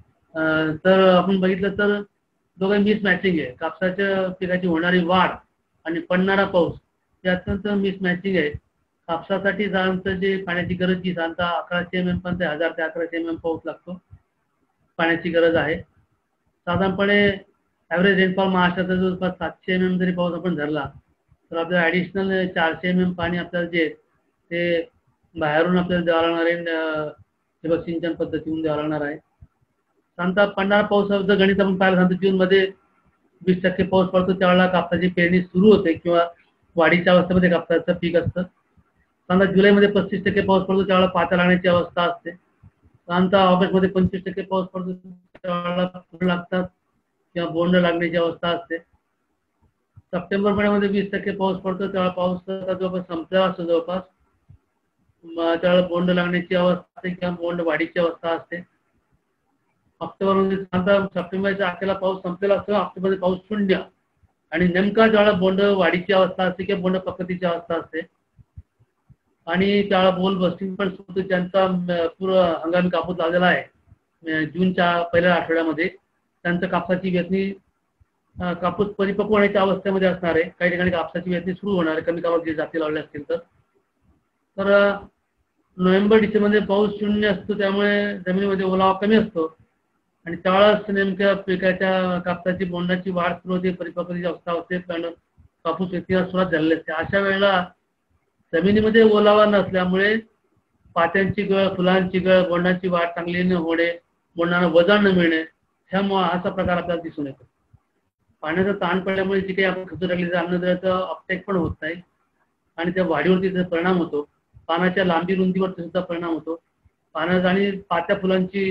तर आपण बघितलं तर दोघं मिस मॅचिंग आहे. कापसाच्या पिकाची होणारी वाढ आणि पडणारा पाऊस हे अत्यंत मिस मॅचिंग आहे. कापसासाठी साधारणतः जे पाण्याची गरज जी साधारणतः 1100 mm पर्यंत 1000 ते 1100 mm पाऊस लागतो, पाण्याची गरज आहे. साधारणपणे ॲव्हरेज रेनफॉल महाराष्ट्राचा जवळपास 700 mm जरी पाऊस आपण धरला तर आपल्याला ॲडिशनल 400 mm पाणी आपल्याला जे ते बाहेरून आपल्याला द्यावं लागणार आहे, ठिबक सिंचन पद्धतीतून द्यावं लागणार आहे. साधारणतः पडणारा पावसाचं गणित आपण पाहिलं सांगतो जूनमध्ये 20% पाऊस पडतो त्यावेळेला कापसाची पेरणी सुरू होते किंवा वाढीच्या अवस्थेमध्ये कापसाचं पीक असतं. साधारणतः जुलैमध्ये 35% पाऊस पडतो त्यावेळेला पात्या लागण्याची अवस्था असते. साधारणतः ऑगस्टमध्ये 25% पाऊस पडतो त्यावेळेला फुलं लागतात किंवा बोंड लागण्याची अवस्था असते. सप्टेंबर महिन्यामध्ये 20% पाऊस पडतो त्यावेळेला पाऊस जवळपास संपलेला असतो जवळपास, त्यावेळेला बोंड लागण्याची अवस्था असते किंवा बोंड वाढीची अवस्था असते. ऑक्टोबरमध्ये सप्टेंबरच्या अखेरला पाऊस संपलेला असतो, ऑक्टोबरमध्ये पाऊस शून्य आणि नेमका ज्यावेळेला बोंड वाढीची अवस्था असते किंवा बोंड पक्वतीची अवस्था असते आणि त्यावेळेला बोल बस्टिंग पण सुरू ज्यांचा पूर्व हंगामी कापूस लावलेला आहे जूनच्या पहिल्या आठवड्यामध्ये त्यांचं कापसाची वेचणी कापूस परिपक्व होण्याच्या अवस्थेमध्ये असणार आहे. काही ठिकाणी कापसाची वेचणी सुरू होणार आहे कमी कामात जे जाती लावले असतील तर नोव्हेंबर डिसेंबरमध्ये पाऊस शून्य असतो त्यामुळे जमिनीमध्ये ओलावा कमी असतो आणि त्यावेळेस नेमक्या पिकाच्या कापसाची बोंडाची वाढ सुरू होते, परिपक्वतेची अवस्था होते, कारण कापूस वेचणीला सुरुवात झालेली असते. अशा वेळेला जमिनीमध्ये ओलावा नसल्यामुळे पात्यांची गळ, फुलांची गळ, बोंडाची वाढ चांगली न होणे, बोंडांना वजन न मिळणे ह्यामुळे असा प्रकार आपल्याला दिसून येतो. पाण्याचा ताण पडल्यामुळे जी काही आपण खतं टाकली अन्नद्रव्याचं अपटेक पण होत नाही आणि त्या वाढीवरती त्याचा परिणाम होतो. पानाच्या लांबी रुंदीवरती सुद्धा परिणाम होतो. पानाचा आणि पात्या फुलांची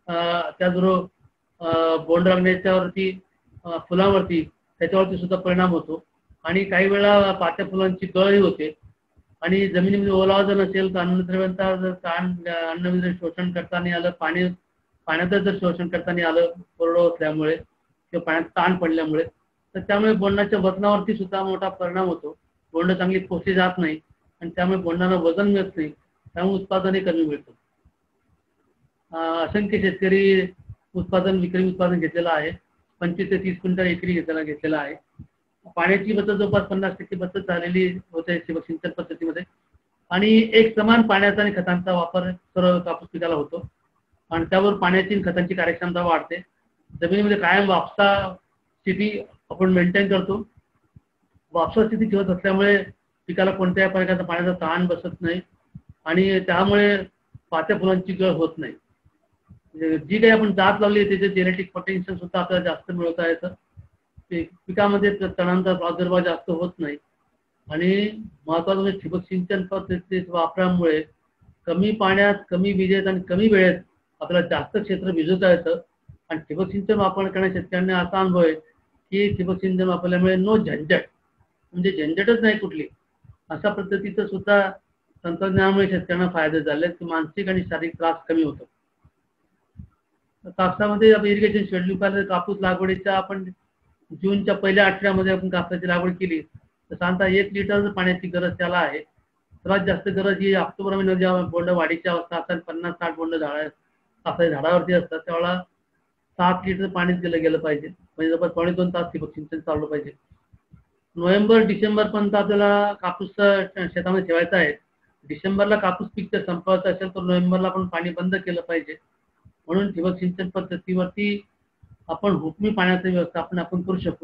त्याचबरोबर बोंड लागण्याच्यावरती फुलांवरती त्याच्यावरती सुद्धा परिणाम होतो आणि काही वेळा पात्या फुलांची गळही होते आणि जमिनीमध्ये ओलावा जर नसेल तर अन्नद्रव्यांचा जर ताण अन्नद्रव्य शोषण करता नाही आलं, पाण्याचं जर शोषण करता नाही आलं कोरडं असल्यामुळे किंवा पाण्यात ताण पडल्यामुळे तर त्यामुळे बोंडाच्या वजनावरती सुद्धा मोठा परिणाम होतो. बोंड चांगली पोसली जात नाही आणि त्यामुळे बोंडांना वजन मिळत नाही, त्यामुळे उत्पादनही कमी मिळतं. असंख्य शेतकरी विक्रमी उत्पादन घेतलेलं आहे. 25 ते 30 क्विंटल एकरी घेतलेला आहे. पाण्याची बचत जवळपास 50% बचत झालेली होते ठिबक सिंचन पद्धतीमध्ये आणि एक समान पाण्याचा आणि खतांचा वापर सर्व कापूस पिकाला होतो आणि त्यावर पाण्याची आणि खतांची कार्यक्षमता वाढते. जमिनीमध्ये कायम वापसा स्थिती आपण मेंटेन करतो. वापसा स्थिती ठेवत असल्यामुळे पिकाला कोणत्याही प्रकारचा पाण्याचा ताण बसत नाही आणि त्यामुळे पात्या फुलांची गळ होत नाही. जी काही आपण जात लावली त्याचे जेनेटिक पोटेन्शियल सुद्धा आपल्याला जास्त मिळवता येतं. पिकामध्ये तणांचा प्रादुर्भाव जास्त होत नाही आणि महत्वाचं म्हणजे ठिबक सिंचन पद्धती वापरामुळे कमी पाण्यात, कमी विजेत आणि कमी वेळेत आपल्याला जास्त क्षेत्र भिजवता येतं आणि ठिबक सिंचन वापर करणाऱ्या शेतकऱ्यांना असा अनुभव आहे की ठिबक सिंचन वापरल्यामुळे नो झंझट, म्हणजे झंझटच नाही कुठली, अशा पद्धतीचं सुद्धा तंत्रज्ञानामुळे शेतकऱ्यांना फायदे झाले की मानसिक आणि शारीरिक त्रास कमी होतो. कापसामध्ये आपण इरिगेशन शेड्यूल पाहिलं कापूस लागवडीच्या आपण जूनच्या पहिल्या आठवड्यामध्ये आपण कापसाची लागवड केली तर साधारणतः 1 लिटर पाण्याची गरज त्याला आहे. सर्वात जास्त गरज ही ऑक्टोबर महिन्यात जेव्हा बोंड वाढीची अवस्था असतात 50-60 बोंड झाड कापसाच्या झाडावरती असतात त्यावेळेला 7 लिटर पाणीच दिलं गेलं पाहिजे, म्हणजे जवळपास 2.5 तास ठिबक सिंचन चाललं पाहिजे. नोव्हेंबर डिसेंबर पर्यंत आपल्याला कापूस शेतामध्ये ठेवायचा आहे. डिसेंबरला कापूस पीक जर संपवायचं असेल तर नोव्हेंबरला आपण पाणी बंद केलं पाहिजे. म्हणून ठिबक सिंचन पद्धतीवरती आपण हुकमी पाण्याचं व्यवस्थापन आपण करू शकू.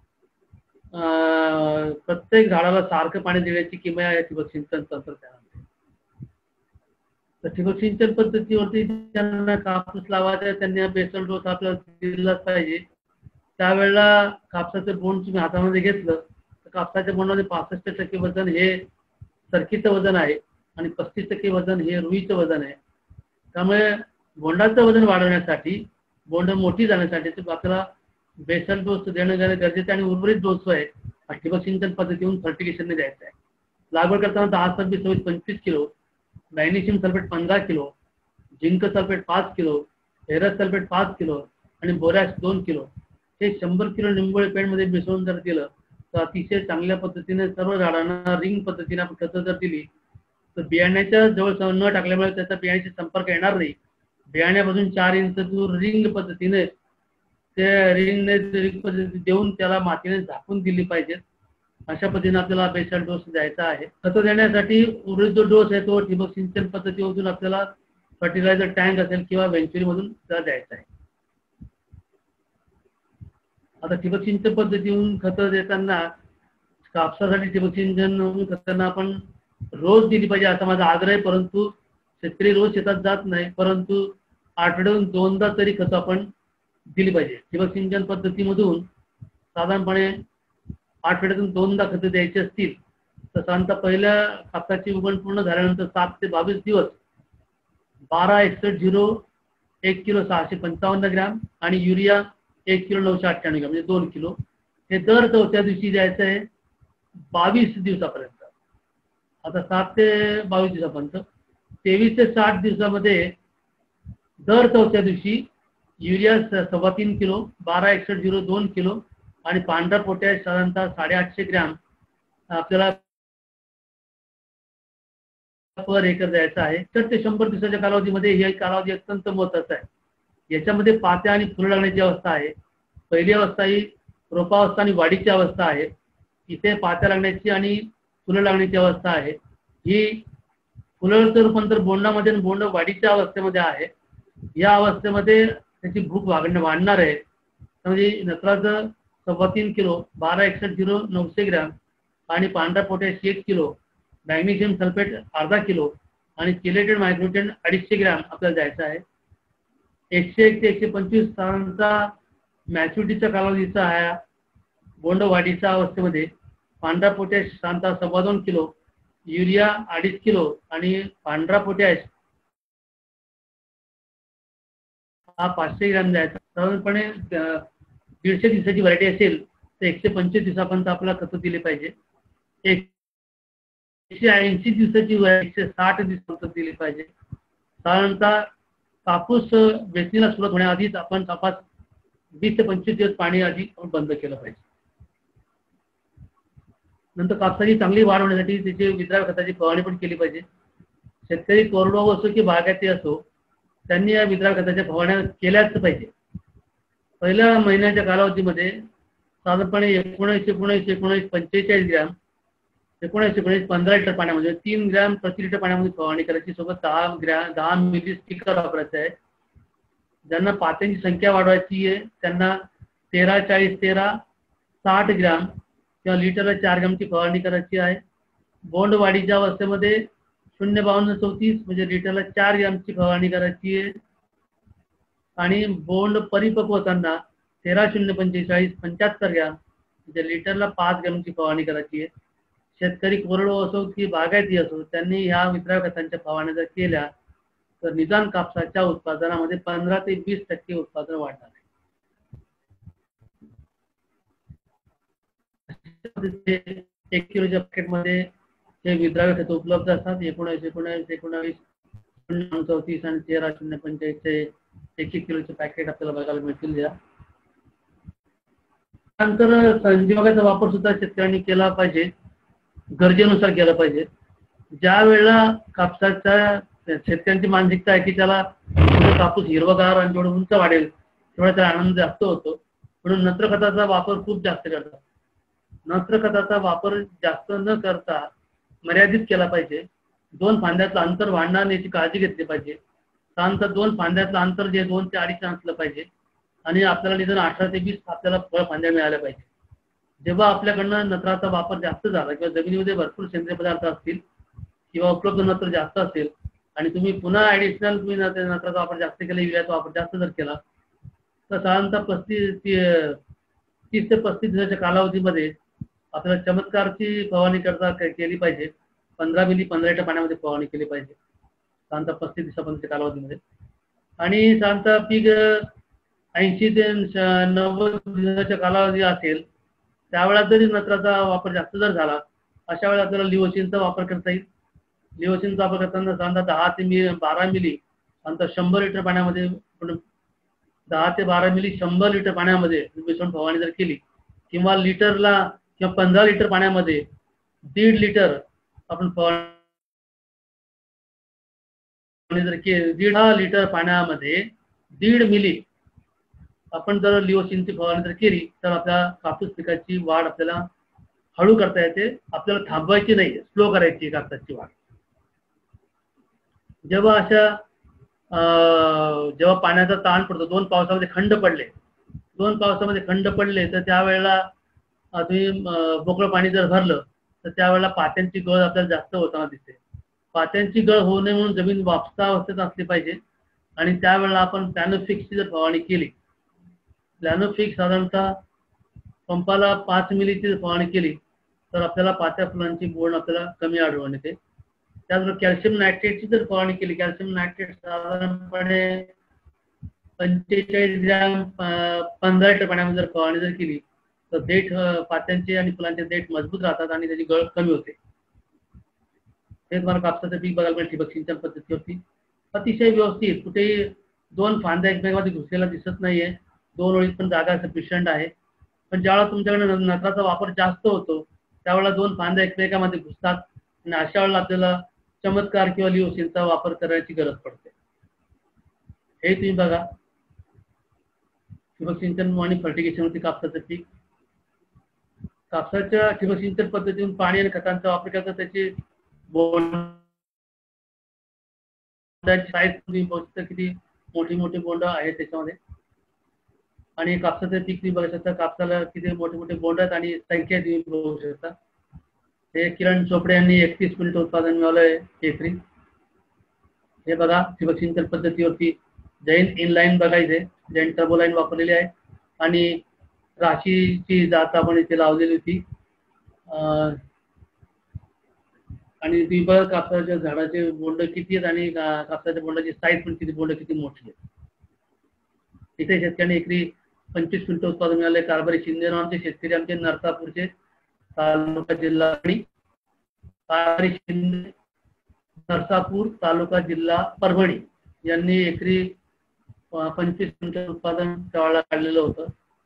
प्रत्येक झाडाला सारखं पाणी देण्याची किमया आहे ठिबक सिंचन तंत्रज्ञानामध्ये. तर ठिबक सिंचन पद्धतीवरती ज्यांना कापूस लावायचा आहे त्यांनी बेसल डोस आपल्याला दिलाच पाहिजे. त्यावेळेला कापसाचं बोंड तुम्ही हातामध्ये घेतलं तर कापसाच्या बोंडामध्ये 65% वजन हे सरकीचं वजन आहे आणि 35% वजन हे रुईचं वजन आहे. त्यामुळे बोंडाचं वजन वाढवण्यासाठी, बोंड मोठी जाण्यासाठी आपल्याला बेसल डोस देणं गरजेचं आणि उर्वरित डोस आहे ठिबक सिंचन पद्धतीवरून फर्टिगेशनने द्यायचा आहे. लागवड करताना 10-26-25 kilo, magnesium sulphate 15 kilo, zinc sulphate 5 kilo, ferrous sulphate 5 kilo आणि बोरॅक्स 2 किलो हे 100 किलो निंबोळी पेंडमध्ये मिसळून जर दिलं तर अतिशय चांगल्या पद्धतीने सर्व झाडांना रिंग पद्धतीने आपण खतं जर दिली तर बियाण्याच्या जवळ न टाकल्यामुळे त्याचा बियाण्याशी संपर्क येणार नाही. बियाण्यापासून 4 इंच दूर रिंग पद्धतीने रिंग पद्धती देऊन त्याला मातीने झाकून दिली पाहिजे. अशा पद्धतीने आपल्याला बेसल डोस द्यायचा आहे. खतं देण्यासाठी उर्वरित जो डोस आहे तो ठिबक सिंचन पद्धतीमधून आपल्याला फर्टिलायझर टँक असेल किंवा वेंचुरी मधून त्याला द्यायचा आहे. आता ठिबक सिंचन पद्धतीवरून खतं देताना कापसासाठी ठिबक सिंचन खतांना आपण रोज दिली पाहिजे असा माझा आग्रह आहे. परंतु शेतकरी रोज शेतात जात नाही, परंतु आठवड्यातून 2दा तरी खतं आपण दिली पाहिजे. ठिबक सिंचन पद्धतीमधून साधारणपणे आठवड्यातून 2दा खतं द्यायची असतील तर साधारणतः पहिल्या कापसाची उगवण पूर्ण झाल्यानंतर 7 ते 22 दिवस 12-61-0 1 किलो 655 ग्रॅम आणि युरिया 1 किलो 998 ग्रॅम म्हणजे 2 किलो हे दर 4थ्या दिवशी द्यायचं आहे 22 दिवसापर्यंत. आता 7 ते 22 दिवसापर्यंत 23 ते 60 दिवसामध्ये दर 4थ्या दिवशी युरिया 3.25 किलो, 12-61-0 2 किलो आणि पांढरा पोटॅश साधारणतः 850 ग्रॅम आपल्याला पर एकर द्यायचा आहे. तर ते 100 दिवसाच्या कालावधीमध्ये हे कालावधी अत्यंत महत्त्वाचा आहे. याच्यामध्ये पात्या आणि फुलं लागण्याची अवस्था आहे. पहिली अवस्था ही रोपावस्था आणि वाढीची अवस्था आहे. इथे पात्या लागण्याची आणि फुलं लागण्याची अवस्था आहे. ही फुलाचं रूपांतर बोंडामध्ये आणि बोंड वाढीच्या अवस्थेमध्ये आहे. या अवस्थेमध्ये त्याची भूक वाढणार आहे. म्हणजे नत्राचं 3.25 किलो, 12-61-0 900 ग्रॅम आणि पांढरा पोटॅश 1 किलो, मॅग्नेशियम सल्फेट अर्धा किलो आणि चिलेटेड मायक्रोन्यूट्रिएंट 250 ग्रॅम आपल्याला द्यायचा आहे. 101 ते 125 तासांचा मॅच्युरिटीच्या कालावधीचा आहे. बोंड वाढीच्या अवस्थेमध्ये पांढरा पोटॅश साधारणतः 2.25 किलो, युरिया 2.5 किलो आणि पांढरा पोटॅश हा 500 ग्रॅम द्यायचा. साधारणपणे 150 दिवसाची व्हरायटी असेल तर 125 दिवसापर्यंत आपल्याला खतं दिली पाहिजे. 180 दिवसाची 160 दिवसापर्यंत दिली पाहिजे. साधारणतः कापूस वेचणीला सुरुवात होण्याआधीच आपण कपास 20 ते 25 दिवस पाणी आधी बंद केलं पाहिजे. नंतर कापसाची चांगली वाढ होण्यासाठी त्याची विद्राव्य खताची फवारणी पण केली पाहिजे. शेतकरी कोरडवाहू असो की बागायती असो त्यांनी या विद्राव्य खताच्या फवारण्या केल्याच पाहिजे. पहिल्या महिन्याच्या कालावधीमध्ये साधारणपणे 19-19-19 45 ग्रॅम 19-19 15 लिटर पाण्यामध्ये 3 ग्रॅम प्रति लिटर पाण्यामध्ये फवारणी करायची. सोबत 10 मिली स्टिकर वापरायचं आहे. ज्यांना पात्यांची संख्या वाढवायची आहे त्यांना 13-40-13 60 ग्रॅम किंवा लिटरला 4 ग्रॅमची फवारणी करायची आहे. बोंड वाढीच्या अवस्थेमध्ये 0.52-34 म्हणजे लिटरला 4 ग्रॅमची फवारणी करायची आहे. आणि बोंड परिपक्व होताना 13-0-45 75 ग्रॅम म्हणजे लिटरला 5 ग्रॅमची फवारणी करायची आहे. शेतकरी कोरडवाहू असो की बागायती असो त्यांनी ह्या विद्राव्य खतांच्या फवारण्या जर केल्या तर निदान कापसाच्या उत्पादनामध्ये 15 ते 20% उत्पादन वाढणार आहे. 1 किलोच्या पॅकेटमध्ये हे विद्राव्य खतं उपलब्ध असतात. 19-19-19 34 आणि 13-0-45 चे 1 किलोचे पॅकेट आपल्याला बघायला मिळतील. त्यानंतर संजीवकाचा वापर सुद्धा शेतकऱ्यांनी केला पाहिजे, गरजेनुसार केला पाहिजे. ज्या वेळेला कापसाच्या शेतकऱ्यांची मानसिकता आहे की त्याला जेवढं कापूस हिरवगार आणि जेवढं उंच वाढेल तेवढा त्याला आनंद जास्त होतो, म्हणून नत्र खताचा वापर खूप जास्त करतात. नत्र खताचा वापर जास्त न करता मर्यादित केला पाहिजे. 2 फांद्यातलं अंतर वाढणार नाही याची काळजी घेतली पाहिजे. साधारणतः 2 फांद्यातलं अंतर जे 2 ते 2.5 असलं पाहिजे आणि आपल्याला निदान 18 ते 20 आपल्याला फळ फांद्या मिळाल्या पाहिजे. जेव्हा आपल्याकडनं नत्राचा वापर जास्त झाला किंवा जमिनीमध्ये भरपूर सेंद्रिय पदार्थ असतील किंवा उपलब्ध नत्र जास्त असेल आणि तुम्ही पुन्हा ऍडिशनल तुम्ही नत्राचा वापर जास्त केला, युरियाचा वापर जास्त जर केला तर साधारणतः 30 ते 35 दिवसाच्या कालावधीमध्ये आपल्याला चमत्कारची फवारणी करता केली पाहिजे. 15 मिली 15 लिटर पाण्यामध्ये फवारणी केली पाहिजे साधारणतः 35 दिवसापर्यंतच्या कालावधीमध्ये. आणि साधारणतः पीक 80 ते 90 दिवसाच्या कालावधी असेल त्यावेळेला जरी नत्राचा वापर जास्त जर झाला अशा वेळेला आपल्याला लिओसिनचा वापर करता येईल. लिओसिनचा वापर करताना साधारणतः 10 ते 12 मिली नंतर 100 लिटर पाण्यामध्ये 10 ते 12 मिली 100 लिटर पाण्यामध्ये मिसळून फवारणी जर केली किंवा लिटरला किंवा 15 लिटर पाण्यामध्ये 1.5 लिटर आपण फवारणी जर केली, 1.5 लिटर पाण्यामध्ये 1.5 मिली आपण जर लिओसिनची फवारणी जर केली तर आपल्या कापूस पिकाची वाढ आपल्याला हळू करता येते. आपल्याला थांबवायची नाही, स्लो करायची कापसाची वाढ. जेव्हा पाण्याचा ताण पडतो, 2 पावसामध्ये खंड पडले तर त्यावेळेला तुम्ही मोकळं पाणी जर भरलं तर त्यावेळेला पात्यांची गळ आपल्याला जास्त होताना दिसते. पात्यांची गळ होऊ नये म्हणून जमीन वापसा अवस्थेत असली पाहिजे आणि त्यावेळेला आपण प्लॅनोफिक्सची जर फवारणी केली, प्लॅनोफिक्स साधारणतः पंपाला 5 मिलीची फवारणी केली तर आपल्याला पात्या फुलांची बोंड आपल्याला कमी आढळून येते. त्याचबरोबर कॅल्शियम नायट्रेटची जर फवारणी केली, कॅल्शियम नायट्रेट साधारणपणे 45 ग्रॅम 15 लिटर पाण्यामध्ये जर फवारणी जर केली तर देठ पात्यांचे आणि फुलांचे देठ मजबूत राहतात आणि त्याची गळ कमी होते. हे तुम्हाला कापसाचं पीक बघायला मिळेल ठिबक सिंचन पद्धतीवरती अतिशय व्यवस्थित. कुठेही 2 फांद्या एकमेकांमध्ये घुसलेला दिसत नाहीये, 2 ओळीत पण जागा सफिशियंट आहे. पण ज्यावेळेला तुमच्याकडे नत्राचा वापर जास्त होतो त्यावेळेला 2 फांद्या एकमेकांमध्ये घुसतात आणि अशा वेळेला आपल्याला चमत्कार किंवा लिओसिनचा वापर करण्याची गरज पडते. हे तुम्ही बघा ठिबक सिंचन आणि फर्टिगेशन होती कापसाचं पीक. कापसाच्या ठिबक सिंचन पद्धतीतून पाणी आणि खतांचा वापर करता त्याची बोंडाची साईज तुम्ही बघता किती मोठी मोठी बोंड आहेत त्याच्यामध्ये. आणि कापसाचं पीक तुम्ही बघू शकता, कापसाला किती मोठे मोठे बोंड आहेत आणि संख्या तुम्ही बघू शकता. हे किरण चोपडे यांनी 31 क्विंटल उत्पादन मिळवलंय एकरी. हे बघा ठिबक सिंचन पद्धतीवरती जैन इनलाईन बघायचे, जैन टर्बो लाईन वापरलेली आहे आणि राशीची जात आपण इथे लावलेली होती. आणि ती बघ कापसाच्या झाडाचे बोंड किती आहेत आणि कापसाच्या बोंडाची साईज पण किती, बोंड किती मोठी आहे. इथे शेतकऱ्यांनी एकरी 25 क्विंटल उत्पादन मिळाले. कारभारी शिंदे नावाचे शेतकरी आमचे नरसापूरचे, तालुका जिल्हा आणि कारभारी शिंदे नरसापूर तालुका जिल्हा परभणी यांनी एकरी 25 क्विंटल उत्पादन त्यावेळेला काढलेलं होतं.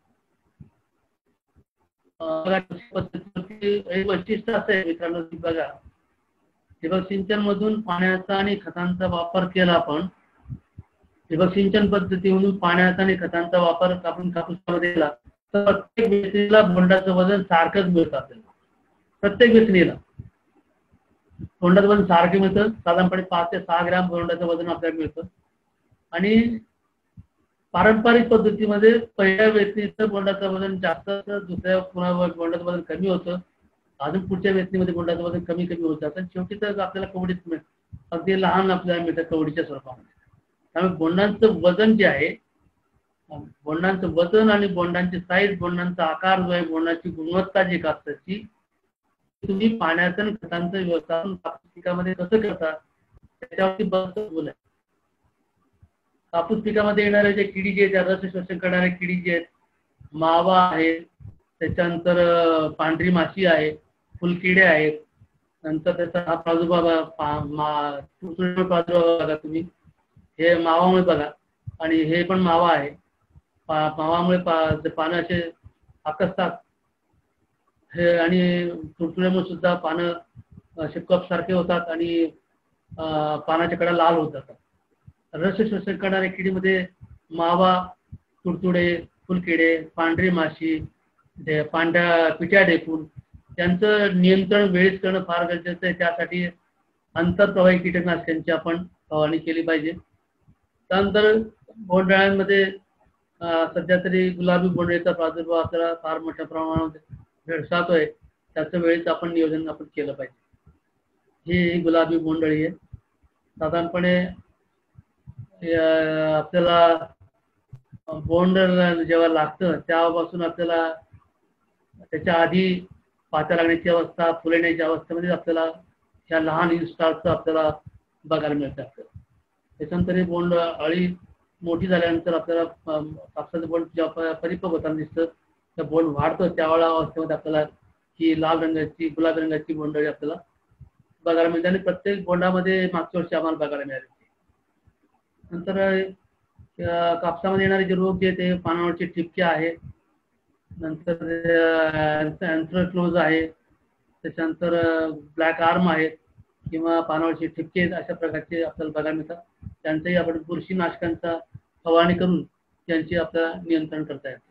एक वैशिष्ट्य असं आहे मित्रांनो, बघा ठिबक सिंचन मधून पाण्याचा आणि खतांचा वापर केला. आपण ठिबक सिंचन पद्धतीमधून पाण्याचा आणि खतांचा वापर आपण कापूसामध्ये केला तर प्रत्येक वेचणीला बोंडाचं वजन सारखंच मिळतं. आपल्याला प्रत्येक वेचणीला बोंडाचं वजन सारखं मिळतं. साधारणपणे 5 ते 6 ग्रॅम बोंडाचं वजन आपल्याला मिळतं. आणि पारंपरिक पद्धतीमध्ये पहिल्या वेचणीचं बोंडाचं वजन जास्त असतं, दुसऱ्या पुन्हा बोंडाचं वजन कमी होतं, अजून पुढच्या वेचणीमध्ये बोंडाचं वजन कमी कमी होत जातं. शेवटी तर आपल्याला कवडीत अगदी लहान आपल्याला मिळतं कवडीच्या स्वरूपामध्ये. त्यामुळे बोंडांचं वजन जे आहे, बोंडांचं वजन आणि बोंडांची साईज, बोंडांचा आकार जो आहे, बोंडाची गुणवत्ता जी कापसाची, तुम्ही पाण्याचं आणि खतांचं व्यवस्थापन कापूस पिकामध्ये कसं करता त्याच्यावरती बरंच बोल आहे. कापूस पिकामध्ये येणारे जे किडी जे आहेत, रस शोषण करणारे किडी जे आहेत, मावा आहे, त्याच्यानंतर पांढरी माशी आहे, फुलकिडे आहेत, नंतर त्याचा हा प्रादुर्भाव बघा तुम्ही, हे मावामुळे बघा, आणि हे पण मावा आहे. मावामुळे पानं असे आकसतात हे, आणि तुडतुड्यामुळे सुद्धा पानं असे कप सारखे होतात आणि पानाच्या कडा लाल होत जातात. रस शोषण करणाऱ्या किडीमध्ये मावा, तुडतुडे, फुलकिडे, पांढरी माशी, पांढऱ्या पिट्या ढेकून त्यांचं नियंत्रण वेळेत करणं फार गरजेचं आहे. त्यासाठी आंतरप्रवाही कीटकनाशकांची आपण फवारणी केली पाहिजे. त्यानंतर बोंडअळ्यांमध्ये सध्या तरी गुलाबी बोंडअळीचा प्रादुर्भाव आपल्याला फार मोठ्या प्रमाणात भेडसावतोय. त्याचं वेळेत आपण नियोजन आपण केलं पाहिजे. ही गुलाबी बोंडअळी आहे. साधारणपणे आपल्याला बोंड जेव्हा लागतं तेव्हापासून आपल्याला त्याच्या आधी पात्या लागण्याची अवस्था, फुले येण्याची अवस्थेमध्ये आपल्याला ह्या लहान इन्स्टारचं आपल्याला बघायला मिळतं. त्याच्यानंतर बोंड अळी मोठी झाल्यानंतर आपल्याला कापसाचं बोंड जेव्हा परिपक्व होताना दिसतं, त्या बोंड वाढतं त्यावेळेला अवस्थेमध्ये आपल्याला ही लाल रंगाची, गुलाबी रंगाची बोंडअळी आपल्याला बघायला मिळते. आणि प्रत्येक बोंडामध्ये मागच्या वर्षी आम्हाला बघायला मिळाले. नंतर कापसामध्ये येणारे जे रोग जे ते पानावरचे ठिपके आहे, नंतर अँथ्रॅक्नोज आहे, त्याच्यानंतर ब्लॅक आर्म आहेत किंवा पानावरचे ठिपके अशा प्रकारचे आपल्याला बघायला मिळतात. त्यांचंही आपण बुरशीनाशकांचा फवारणी करून त्यांचे आपल्याला नियंत्रण करता येते.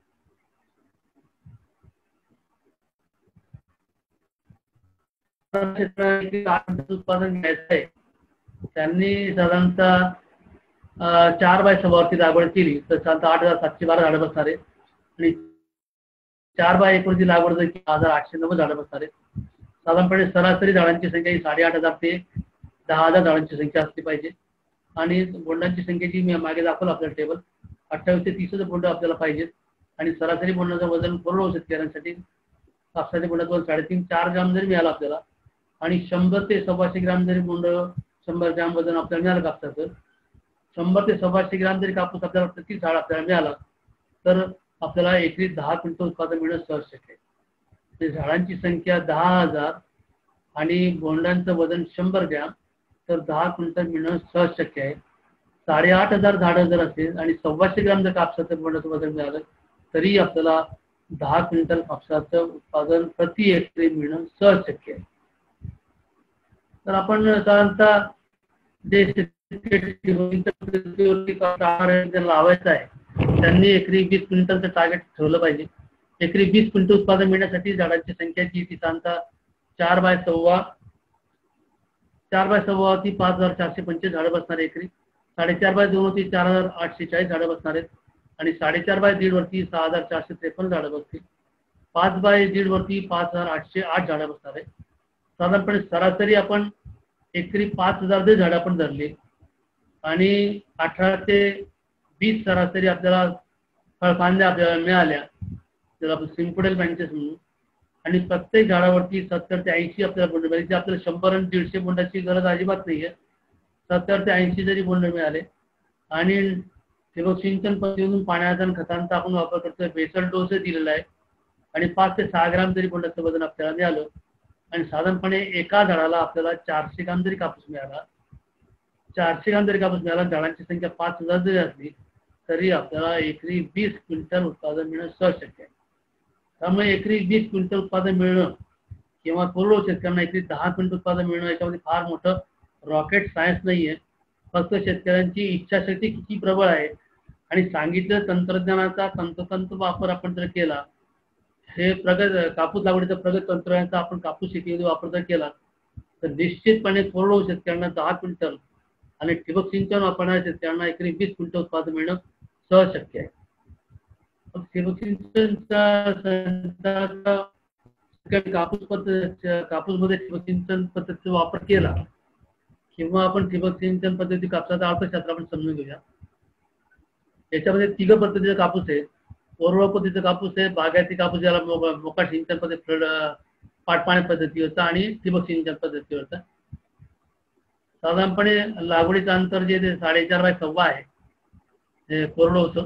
उत्पादन घ्यायचं आहे त्यांनी साधारणतः 4 बाय 6 वरती लागवड केली तर साधारणतः 8,712 झाडं बसणार आहे. आणि 4 बाय 1 वरती लागवड जर 1,890 झाडं बसणार आहे. साधारणपणे सरासरी झाडांची संख्या ही 8,500 ते 10,000 झाडांची संख्या असली पाहिजे. आणि बोंडांची संख्येची मी मागे दाखवलं आपल्याला टेबल, 28 ते 30 बोंड आपल्याला पाहिजेत. आणि सरासरी बोंडाचं वजन कोरडवाहू शेतकऱ्यांसाठी कापसाच्या बोंडाचं 3.5-4 ग्राम जरी मिळालं आपल्याला, आणि 100 ते 125 ग्राम जरी बोंड 100 ग्राम वजन आपल्याला मिळालं कापसाचं, 100 ते 125 ग्राम जरी कापूस आपल्याला प्रति झाड आपल्याला मिळाला तर आपल्याला एकरी 10 क्विंटल उत्पादन मिळणं सहज शक्य आहे. झाडांची संख्या 10,000 आणि बोंडांचं वजन 100 ग्रॅम तर 10 क्विंटल मिळणं सहज शक्य आहे. 8,500 झाडं जर असेल आणि 125 ग्राम जर कापसाचं बोंडाचं वजन मिळालं तरी आपल्याला 10 क्विंटल कापसाचं उत्पादन प्रति एकरी मिळणं सहज शक्य आहे. तर आपण साधारणतः जे लावायचं आहे त्यांनी एकरी 20 क्विंटलचं टार्गेट ठेवलं पाहिजे. एकरी 20 क्विंटल उत्पादन मिळण्यासाठी झाडांची संख्या जी ती साधारणतः 4 बाय 6 ती 5,425 झाडं बसणार एकरी. 4.5 बाय 2 वरती 4,840 झाडं बसणार आहेत. आणि 4.5 बाय 1.5 वरती 6,453 झाडं बसतील. 5 बाय 1.5 वरती 5,808 झाडं बसणार आहेत. साधारणपणे सरासरी आपण एकरी 5,000 जरी झाडं आपण धरली आणि 18 ते 20 सरासरी आपल्याला फळफांद्या आपल्याला मिळाल्या तर आपण सिम्पडेल बँचेस म्हणून, आणि प्रत्येक झाडावरती 70 ते 80 आपल्याला बोंड मिळाले. आपल्याला 100 आणि 150 बोंडाची गरज अजिबात नाही आहे. 70 ते 80 जरी बोंड मिळाले आणि ठिबक सिंचन पद्धतीतून पाण्याचा आणि खतांचा आपण वापर करतोय, बेसल डोस दिलेला आहे आणि 5 ते 6 ग्राम जरी बोंडाचं वजन आपल्याला मिळालं आणि साधारणपणे एका झाडाला आपल्याला 400 ग्राम जरी कापूस मिळाला, 400 ग्राम जरी कापूस मिळाला, झाडांची संख्या 5,000 जरी असली तरी आपल्याला एकरी 20 क्विंटल उत्पादन मिळणं सहज शक्य आहे. त्यामुळे एकरी 20 क्विंटल उत्पादन मिळणं किंवा कोरडवाहू शेतकऱ्यांना एकरी 10 क्विंटल उत्पादन मिळणं याच्यामध्ये फार मोठं रॉकेट सायन्स नाही आहे. फक्त शेतकऱ्यांची इच्छाशक्ती किती प्रबळ आहे आणि सांगितलं तंत्रज्ञानाचा तंतोतंत वापर आपण जर केला, हे कापूस लागवडीचं प्रगत तंत्रज्ञानाचा आपण कापूस शेतीमध्ये वापर जर केला तर निश्चितपणे कोरडवाहू शेतकऱ्यांना 10 क्विंटल आणि ठिबक सिंचन वापरणाऱ्या शेतकऱ्यांना एकरी 20 क्विंटल उत्पादन मिळणं सहज शक्य आहे. ठिबक सिंचनचा कापूसमध्ये ठिबक सिंचन पद्धतीचा वापर केला किंवा आपण ठिबक सिंचन पद्धती कापसाचा अर्थशास्त्र आपण समजून घेऊया. याच्यामध्ये 3 पद्धतीचा कापूस आहे. कोरडवाहू पद्धतीचा कापूस आहे, बागायती कापूस ज्याला मोका सिंचन पद्धती, पाटपाणी पद्धतीवरचा आणि ठिबक सिंचन पद्धतीवरचा. साधारणपणे लागवडीचं अंतर जे 4.5 बाय 6 आहे हे कोरडवाहूचं.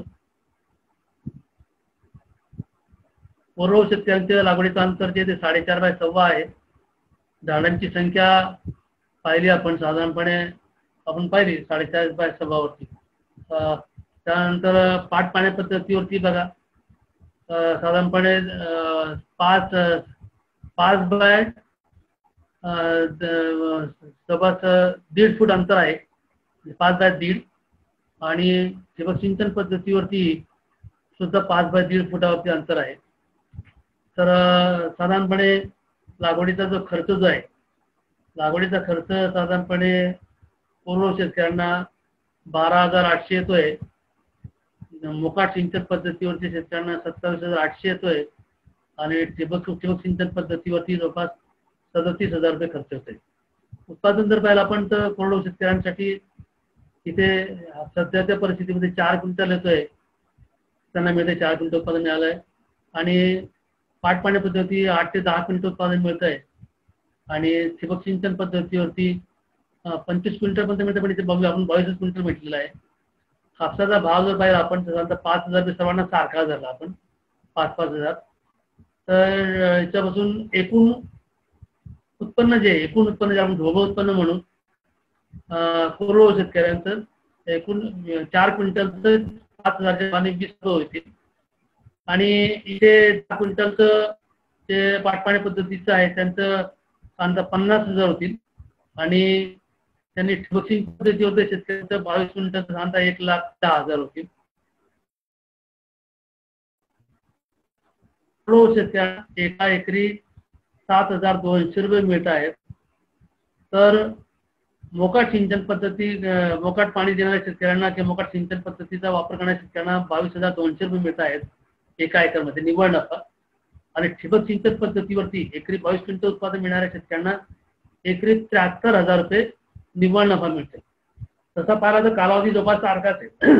कोरडवाहू शेतकऱ्यांच्या लागवडीचं अंतर जे 4.5 बाय 6 आहे. झाडांची संख्या पाहिली आपण साधारणपणे आपण पाहिली 4.5 बाय 6 वरती. त्यानंतर पाटपाणी पद्धतीवरती बघा साधारणपणे 5 बाय जवळपास 1.5 फूट अंतर आहे, 5 बाय 1.5, आणि ठिबक सिंचन पद्धतीवरती सुद्धा 5 बाय 1.5 फुटावरती अंतर आहे. तर साधारणपणे लागवडीचा जो खर्च जो आहे, लागवडीचा खर्च साधारणपणे कोरडवाहू शेतकऱ्यांना 12,800 येतोय. मोकाट सिंचन पद्धतीवरती शेतकऱ्यांना 27,800 येतोय आणि ठिबक सिंचन पद्धतीवरती जवळपास 37,000 रुपये खर्च होतोय. उत्पादन जर पाहिलं आपण तर कोरडवाहू शेतकऱ्यांसाठी इथे सध्याच्या परिस्थितीमध्ये 4 क्विंटल येतोय, त्यांना मिळते 4 क्विंटल उत्पादन मिळालंय. आणि पाटपाणी पद्धती 8 ते 10 क्विंटल उत्पादन मिळत आहे आणि ठिबक सिंचन पद्धतीवरती 25 क्विंटल पर्यंत मिळतं, पण इथे बघूया आपण 22 क्विंटल म्हटलेलं आहे. कापसाचा भाव जर पाहिला आपण साधारणतः 5,000 रुपये सर्वांना सारखा झाला, आपण 5,000. तर याच्यापासून एकूण उत्पन्न जे आपण ढोबळ उत्पन्न म्हणून कोरडवाहू शेतकऱ्यांचं एकूण 4 क्विंटलचं 5,000च्या 20 होतील. आणि इथे 10 क्विंटलचं जे पाटपाणी पद्धतीचं आहे त्यांचं साधारणतः 50,000 होतील. आणि त्यांनी ठिबक सिंचन पद्धतीवर शेतकऱ्यांचं 22 क्विंटलचं साधारणतः 1,10,000 होतील. शेतकऱ्यांना एका एकरी 7,200 रुपये मिळत आहेत. तर मोकाट सिंचन पद्धती, मोकाट पाणी देणाऱ्या शेतकऱ्यांना किंवा मोकाट सिंचन पद्धतीचा वापर करणाऱ्या शेतकऱ्यांना 22,200 रुपये मिळत आहेत एका एकरमध्ये निव्वळ नफा. आणि ठिबक सिंचन पद्धतीवरती एकरी 22 क्विंटल उत्पादन मिळणाऱ्या शेतकऱ्यांना एकरी 73,000 रुपये निव्वळ नफा मिळते. तसा पाहिला तर कालावधी जवळपास सारखाच आहे.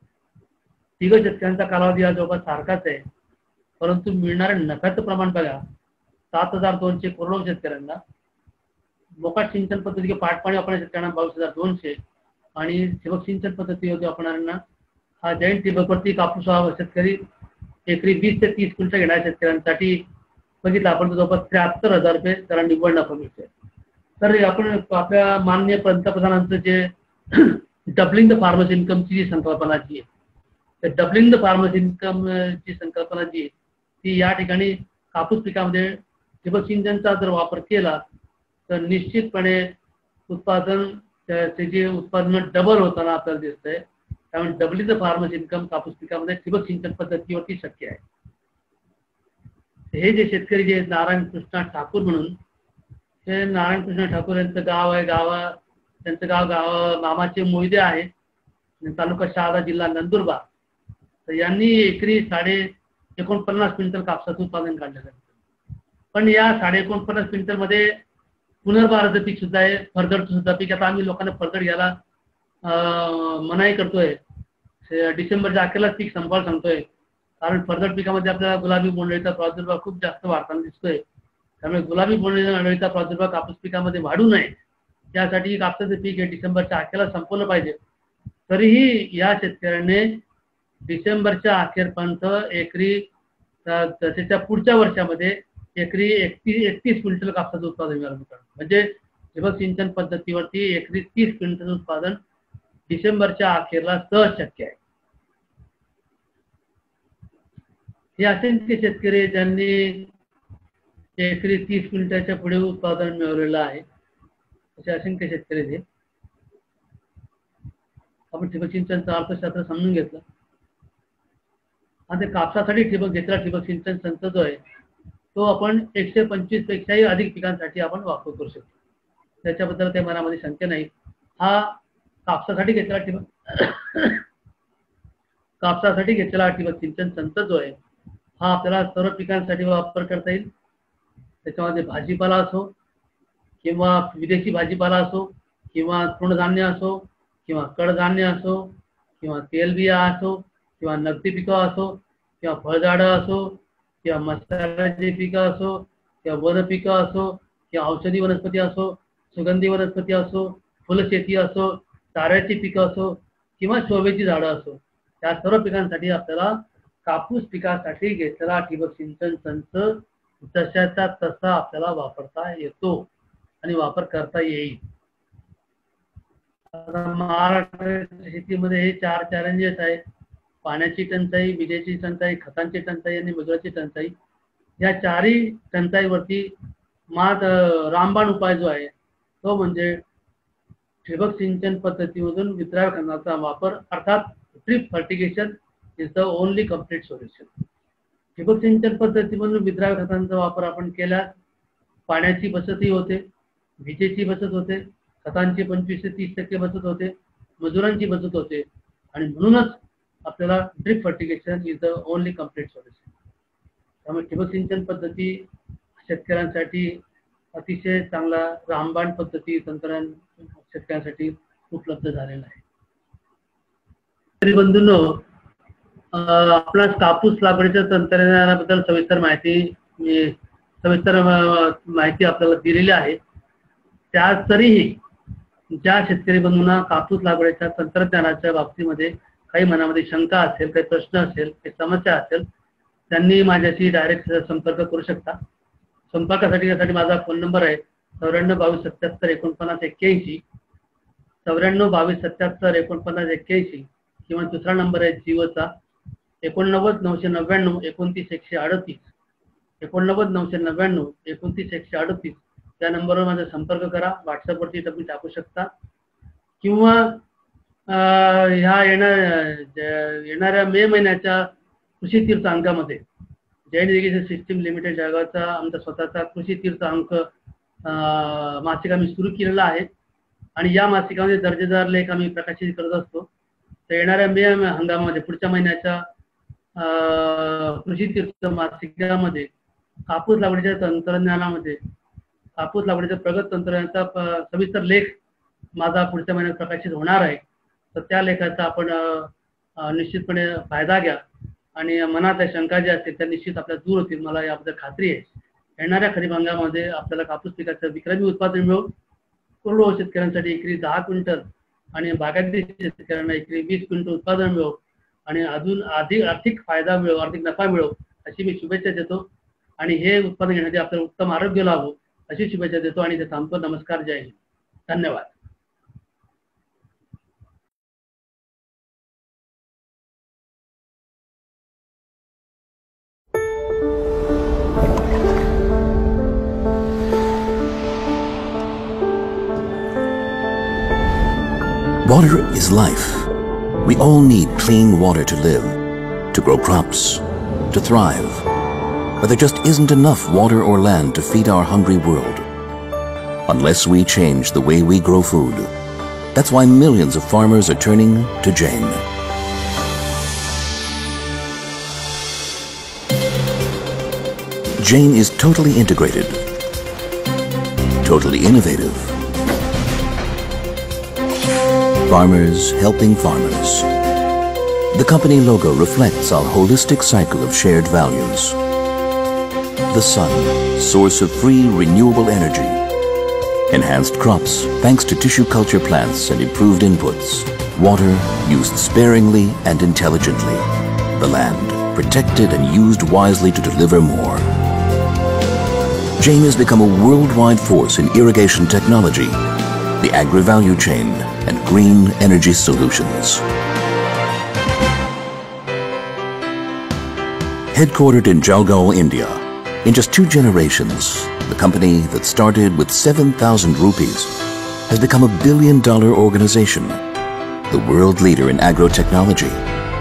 तिघ शेतकऱ्यांचा कालावधी हा जवळपास सारखाच आहे, परंतु मिळणाऱ्या नफ्याचं प्रमाण बघा. 7,200 कोरडवाहू शेतकऱ्यांना, मोकाट सिंचन पद्धती किंवा पाटपाणी वापरणाऱ्या शेतकऱ्यांना 22,200 आणि ठिबक सिंचन पद्धतीवरती वापरणाऱ्यांना हा जैन ठिबकवरती कापूस शेतकरी एकरी 20 ते 30 क्विंटल घेणाऱ्या शेतकऱ्यांसाठी बघितलं आपण जवळपास 73,000 रुपये त्याला निव्वळ नफा मिळते. तर आपण आपल्या माननीय पंतप्रधानांचं जे डबलिंग द फार्मर्स इन्कमची जी संकल्पना जी आहे, तर डबलिंग द फार्मर्स इन्कम ची संकल्पना जी आहे ती या ठिकाणी कापूस पिकामध्ये ठिबक सिंचनचा जर वापर केला तर निश्चितपणे उत्पादन, त्याचे उत्पादन डबल होताना आपल्याला दिसतंय. त्यामुळे डबलिंग द फार्मर्स इन्कम कापूस पिकामध्ये ठिबक सिंचन पद्धतीवरती शक्य आहे. हे जे शेतकरी जे नारायण कृष्णा ठाकूर म्हणून, हे नारायण कृष्णा ठाकूर यांचं गाव आहे, त्यांचं गाव मामाचे मोहिदे आहे, तालुका शहादा, जिल्हा नंदुरबार. तर यांनी एकरी 49 क्विंटल कापसाचं उत्पादन काढलेलं आहे. पण या 49 क्विंटल मध्ये पुनर्भाराचं पीक सुद्धा आहे, फरदडचं सुद्धा पीक. आता आम्ही लोकांना फरदड घ्यायला मनाई करतोय, डिसेंबरच्या अखेरलाच पीक संपवायला सांगतोय, कारण फरदड पिकामध्ये आपल्याला गुलाबी बोंडअळीचा प्रादुर्भाव खूप जास्त वाढताना दिसतोय. त्यामुळे गुलाबी बोंडअळीचा प्रादुर्भाव कापूस पिकामध्ये वाढू नये यासाठी कापसाचं पीक हे डिसेंबरच्या अखेरला संपवलं पाहिजे. तरीही या शेतकऱ्याने डिसेंबरच्या अखेरपर्यंत एकरी त्याच्या पुढच्या वर्षामध्ये एकरी 31 क्विंटल कापसाचं उत्पादन मिळालं. म्हणजे ठिबक सिंचन पद्धतीवरती एकरी 30 क्विंटल उत्पादन डिसेंबरच्या अखेरला सहज शक्य आहे. हे असंख्य शेतकरी ज्यांनी एकरी 30 क्विंटलच्या पुढे उत्पादन मिळवलेलं आहे, असे असंख्य शेतकरी हे. आपण ठिबक सिंचनचं अर्थशास्त्र समजून घेतलं आणि कापसासाठी घेतलेला ठिबक सिंचन संच जो आहे तो आपण 125 पेक्षाही अधिक पिकांसाठी आपण वापर करू शकतो. त्याच्याबद्दल काही मनामध्ये शंका नाही. हा कापसासाठी घेतलेला ठिबक सिंचन संच जो आहे हा आपल्याला सर्व पिकांसाठी वापर करता येईल. त्याच्यामध्ये भाजीपाला असो किंवा विदेशी भाजीपाला असो किंवा तृणधान्य असो किंवा कडधान्य असो किंवा तेलबिया असो किंवा नगदी पिकं असो किंवा फळझाडं असो किंवा मसाल्याची पिकं असो किंवा वन पिकं असो किंवा औषधी वनस्पती असो, सुगंधी वनस्पती असो, फुलशेती असो, चाऱ्याची पिकं असो किंवा शोभेची झाडं असो, या सर्व पिकांसाठी आपल्याला कापूस पिकासाठी घेतलेला ठिबक सिंचन संच जशाचा तसा आपल्याला वापरता येतो आणि वापर करता येईल. महाराष्ट्र शेतीमध्ये हे 4 चॅलेंजेस आहेत: पाण्याची टंचाई, विजेची टंचाई, खतांची टंचाई आणि मजुराची टंचाई. या 4ही टंचाईवरती रामबाण उपाय जो आहे तो म्हणजे ठिबक सिंचन पद्धतीमधून विद्राव्य खताचा वापर, अर्थात drip fertigation is the only complete solution. ठिबक सिंचन पद्धतीमधून विद्राव्य खतांचा वापर आपण केल्यास पाण्याची बचतही होते, विजेची बचत होते, खतांची 25 ते 30% बचत होते, मजुरांची बचत होते आणि म्हणूनच आपल्याला drip fertigation is the only complete solution. त्यामुळे ठिबक सिंचन पद्धती शेतकऱ्यांसाठी अतिशय चांगला रामबाण पद्धती तंत्रज्ञान शेतकऱ्यांसाठी उपलब्ध झालेला आहे. तरी बंधूंनो, आपणास कापूस लागवडीच्या तंत्रज्ञानाबद्दल सविस्तर माहिती आपल्याला दिलेली आहे. त्या तरीही ज्या शेतकरी बंधूंना कापूस लागवडीच्या तंत्रज्ञानाच्या बाबतीमध्ये काही मनामध्ये शंका असेल, काही प्रश्न असेल, काही समस्या असेल, त्यांनी माझ्याशी डायरेक्ट संपर्क करू शकता. संपर्कासाठी माझा फोन नंबर आहे 94 22 77 49 81, 94 22 77 49 81, किंवा दुसरा नंबर आहे जिओचा 89 999 29 138, 89 999 29 138. त्या नंबरवर माझा संपर्क करा. व्हॉट्सअपवरती तुम्ही टाकू शकता किंवा ह्या येणाऱ्या मे महिन्याच्या कृषी तीर्थ अंकामध्ये जैन इरिगेशन सिस्टीम लिमिटेड जळगावचा आमचा स्वतःचा कृषी तीर्थ अंक मासिक आम्ही सुरू केलेला आहे आणि या मासिकामध्ये दर्जेदार लेख आम्ही प्रकाशित करत असतो. तर येणाऱ्या मे हंगामामध्ये पुढच्या महिन्याच्या कृषी तीर्थ मासिकामध्ये कापूस लागवडीच्या तंत्रज्ञानामध्ये कापूस लागवडीच्या प्रगत तंत्रज्ञानाचा सविस्तर लेख माझा पुढच्या महिन्यात प्रकाशित होणार आहे. तर त्या लेखाचा आपण निश्चितपणे फायदा घ्या आणि मनात शंका ज्या असतील त्या निश्चित आपल्या दूर होतील, मला याबद्दल खात्री आहे. येणाऱ्या खरीप हंगामामध्ये आपल्याला कापूस पिकाचं विक्रमी उत्पादन मिळो. कोरडवाहू शेतकऱ्यांसाठी एकरी 10 क्विंटल आणि बागायती शेतकऱ्यांना एकरी 20 क्विंटल उत्पादन मिळो आणि अजून अधिक आर्थिक फायदा मिळो, आर्थिक नफा मिळो अशी मी शुभेच्छा देतो. आणि हे उत्पादन घेण्यासाठी आपल्याला उत्तम आरोग्य लाभो अशी शुभेच्छा देतो आणि ते थांबतो. नमस्कार, जय हिंद, धन्यवाद. Water is life. We all need clean water to live, to grow crops, to thrive. But there just isn't enough water or land to feed our hungry world. Unless we change the way we grow food. That's why millions of farmers are turning to Jain. Jain is totally integrated, totally innovative. Farmers helping farmers. The company logo reflects our holistic cycle of shared values. The sun, source of free renewable energy. Enhanced crops thanks to tissue culture plants and improved inputs. Water used sparingly and intelligently. The land protected and used wisely to deliver more. Jain has become a worldwide force in irrigation technology, the agri-value chain, and green energy solutions. Headquartered in Jalgaon, India, in just 2 generations, the company that started with 7,000 rupees has become a billion-dollar organization, the world leader in agro-technology.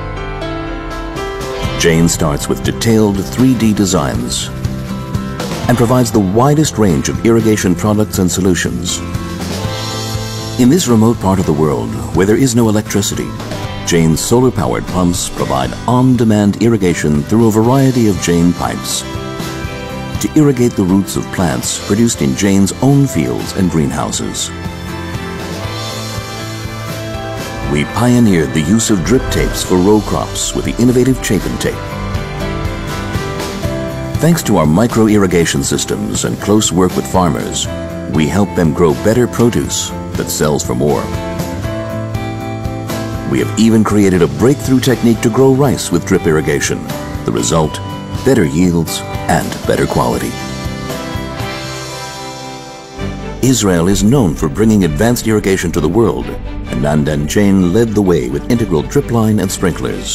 Jain starts with detailed 3D designs and provides the widest range of irrigation products and solutions. In this remote part of the world where there is no electricity, Jain's solar-powered pumps provide on-demand irrigation through a variety of Jain pipes to irrigate the roots of plants produced in Jain's own fields and greenhouses. We pioneered the use of drip tapes for row crops with the innovative Chapin tape. Thanks to our micro-irrigation systems and close work with farmers, we help them grow better produce that sells for more. We have even created a breakthrough technique to grow rice with drip irrigation. The result, better yields and better quality. Israel is known for bringing advanced irrigation to the world, and Nandan Jain led the way with integral drip line and sprinklers.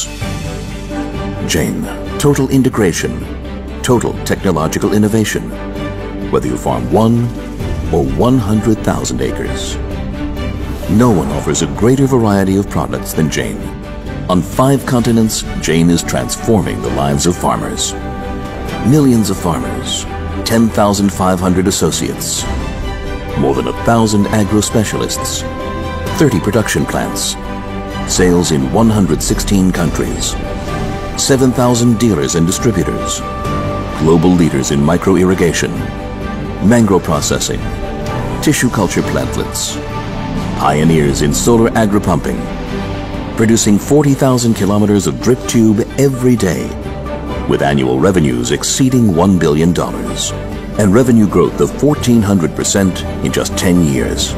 Jain, total integration, total technological innovation. whether you farm 1 or 100,000 acres. No one offers a greater variety of products than Jane. On 5 continents, Jane is transforming the lives of farmers. Millions of farmers, 10,500 associates, more than 1,000 agro-specialists, 30 production plants, sales in 116 countries, 7,000 dealers and distributors, global leaders in micro-irrigation, mangrove processing, tissue culture plantlets, pioneers in solar agri-pumping, producing 40,000 kilometers of drip tube every day, with annual revenues exceeding $1 billion and revenue growth of 1,400% in just 10 years.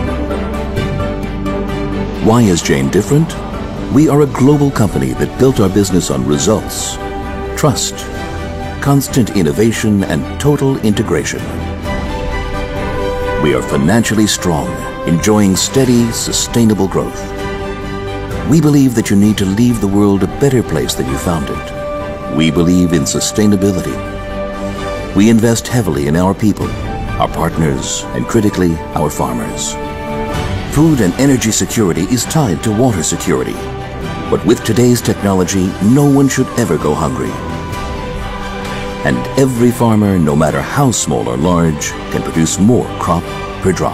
Why is Jane different? We are a global company that built our business on results, trust, constant innovation, and total integration. We are financially strong, enjoying steady, sustainable growth. We believe that you need to leave the world a better place than you found it. We believe in sustainability. We invest heavily in our people, our partners, and critically, our farmers. Food and energy security is tied to water security. But with today's technology, no one should ever go hungry. And every farmer, no matter how small or large, can produce more crop per drop.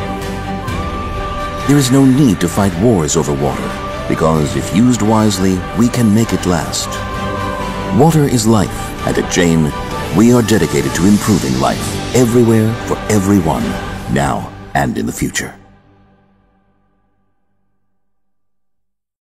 There is no need to fight wars over water, because if used wisely, we can make it last. Water is life, and at Jane, we are dedicated to improving life everywhere for everyone, now and in the future.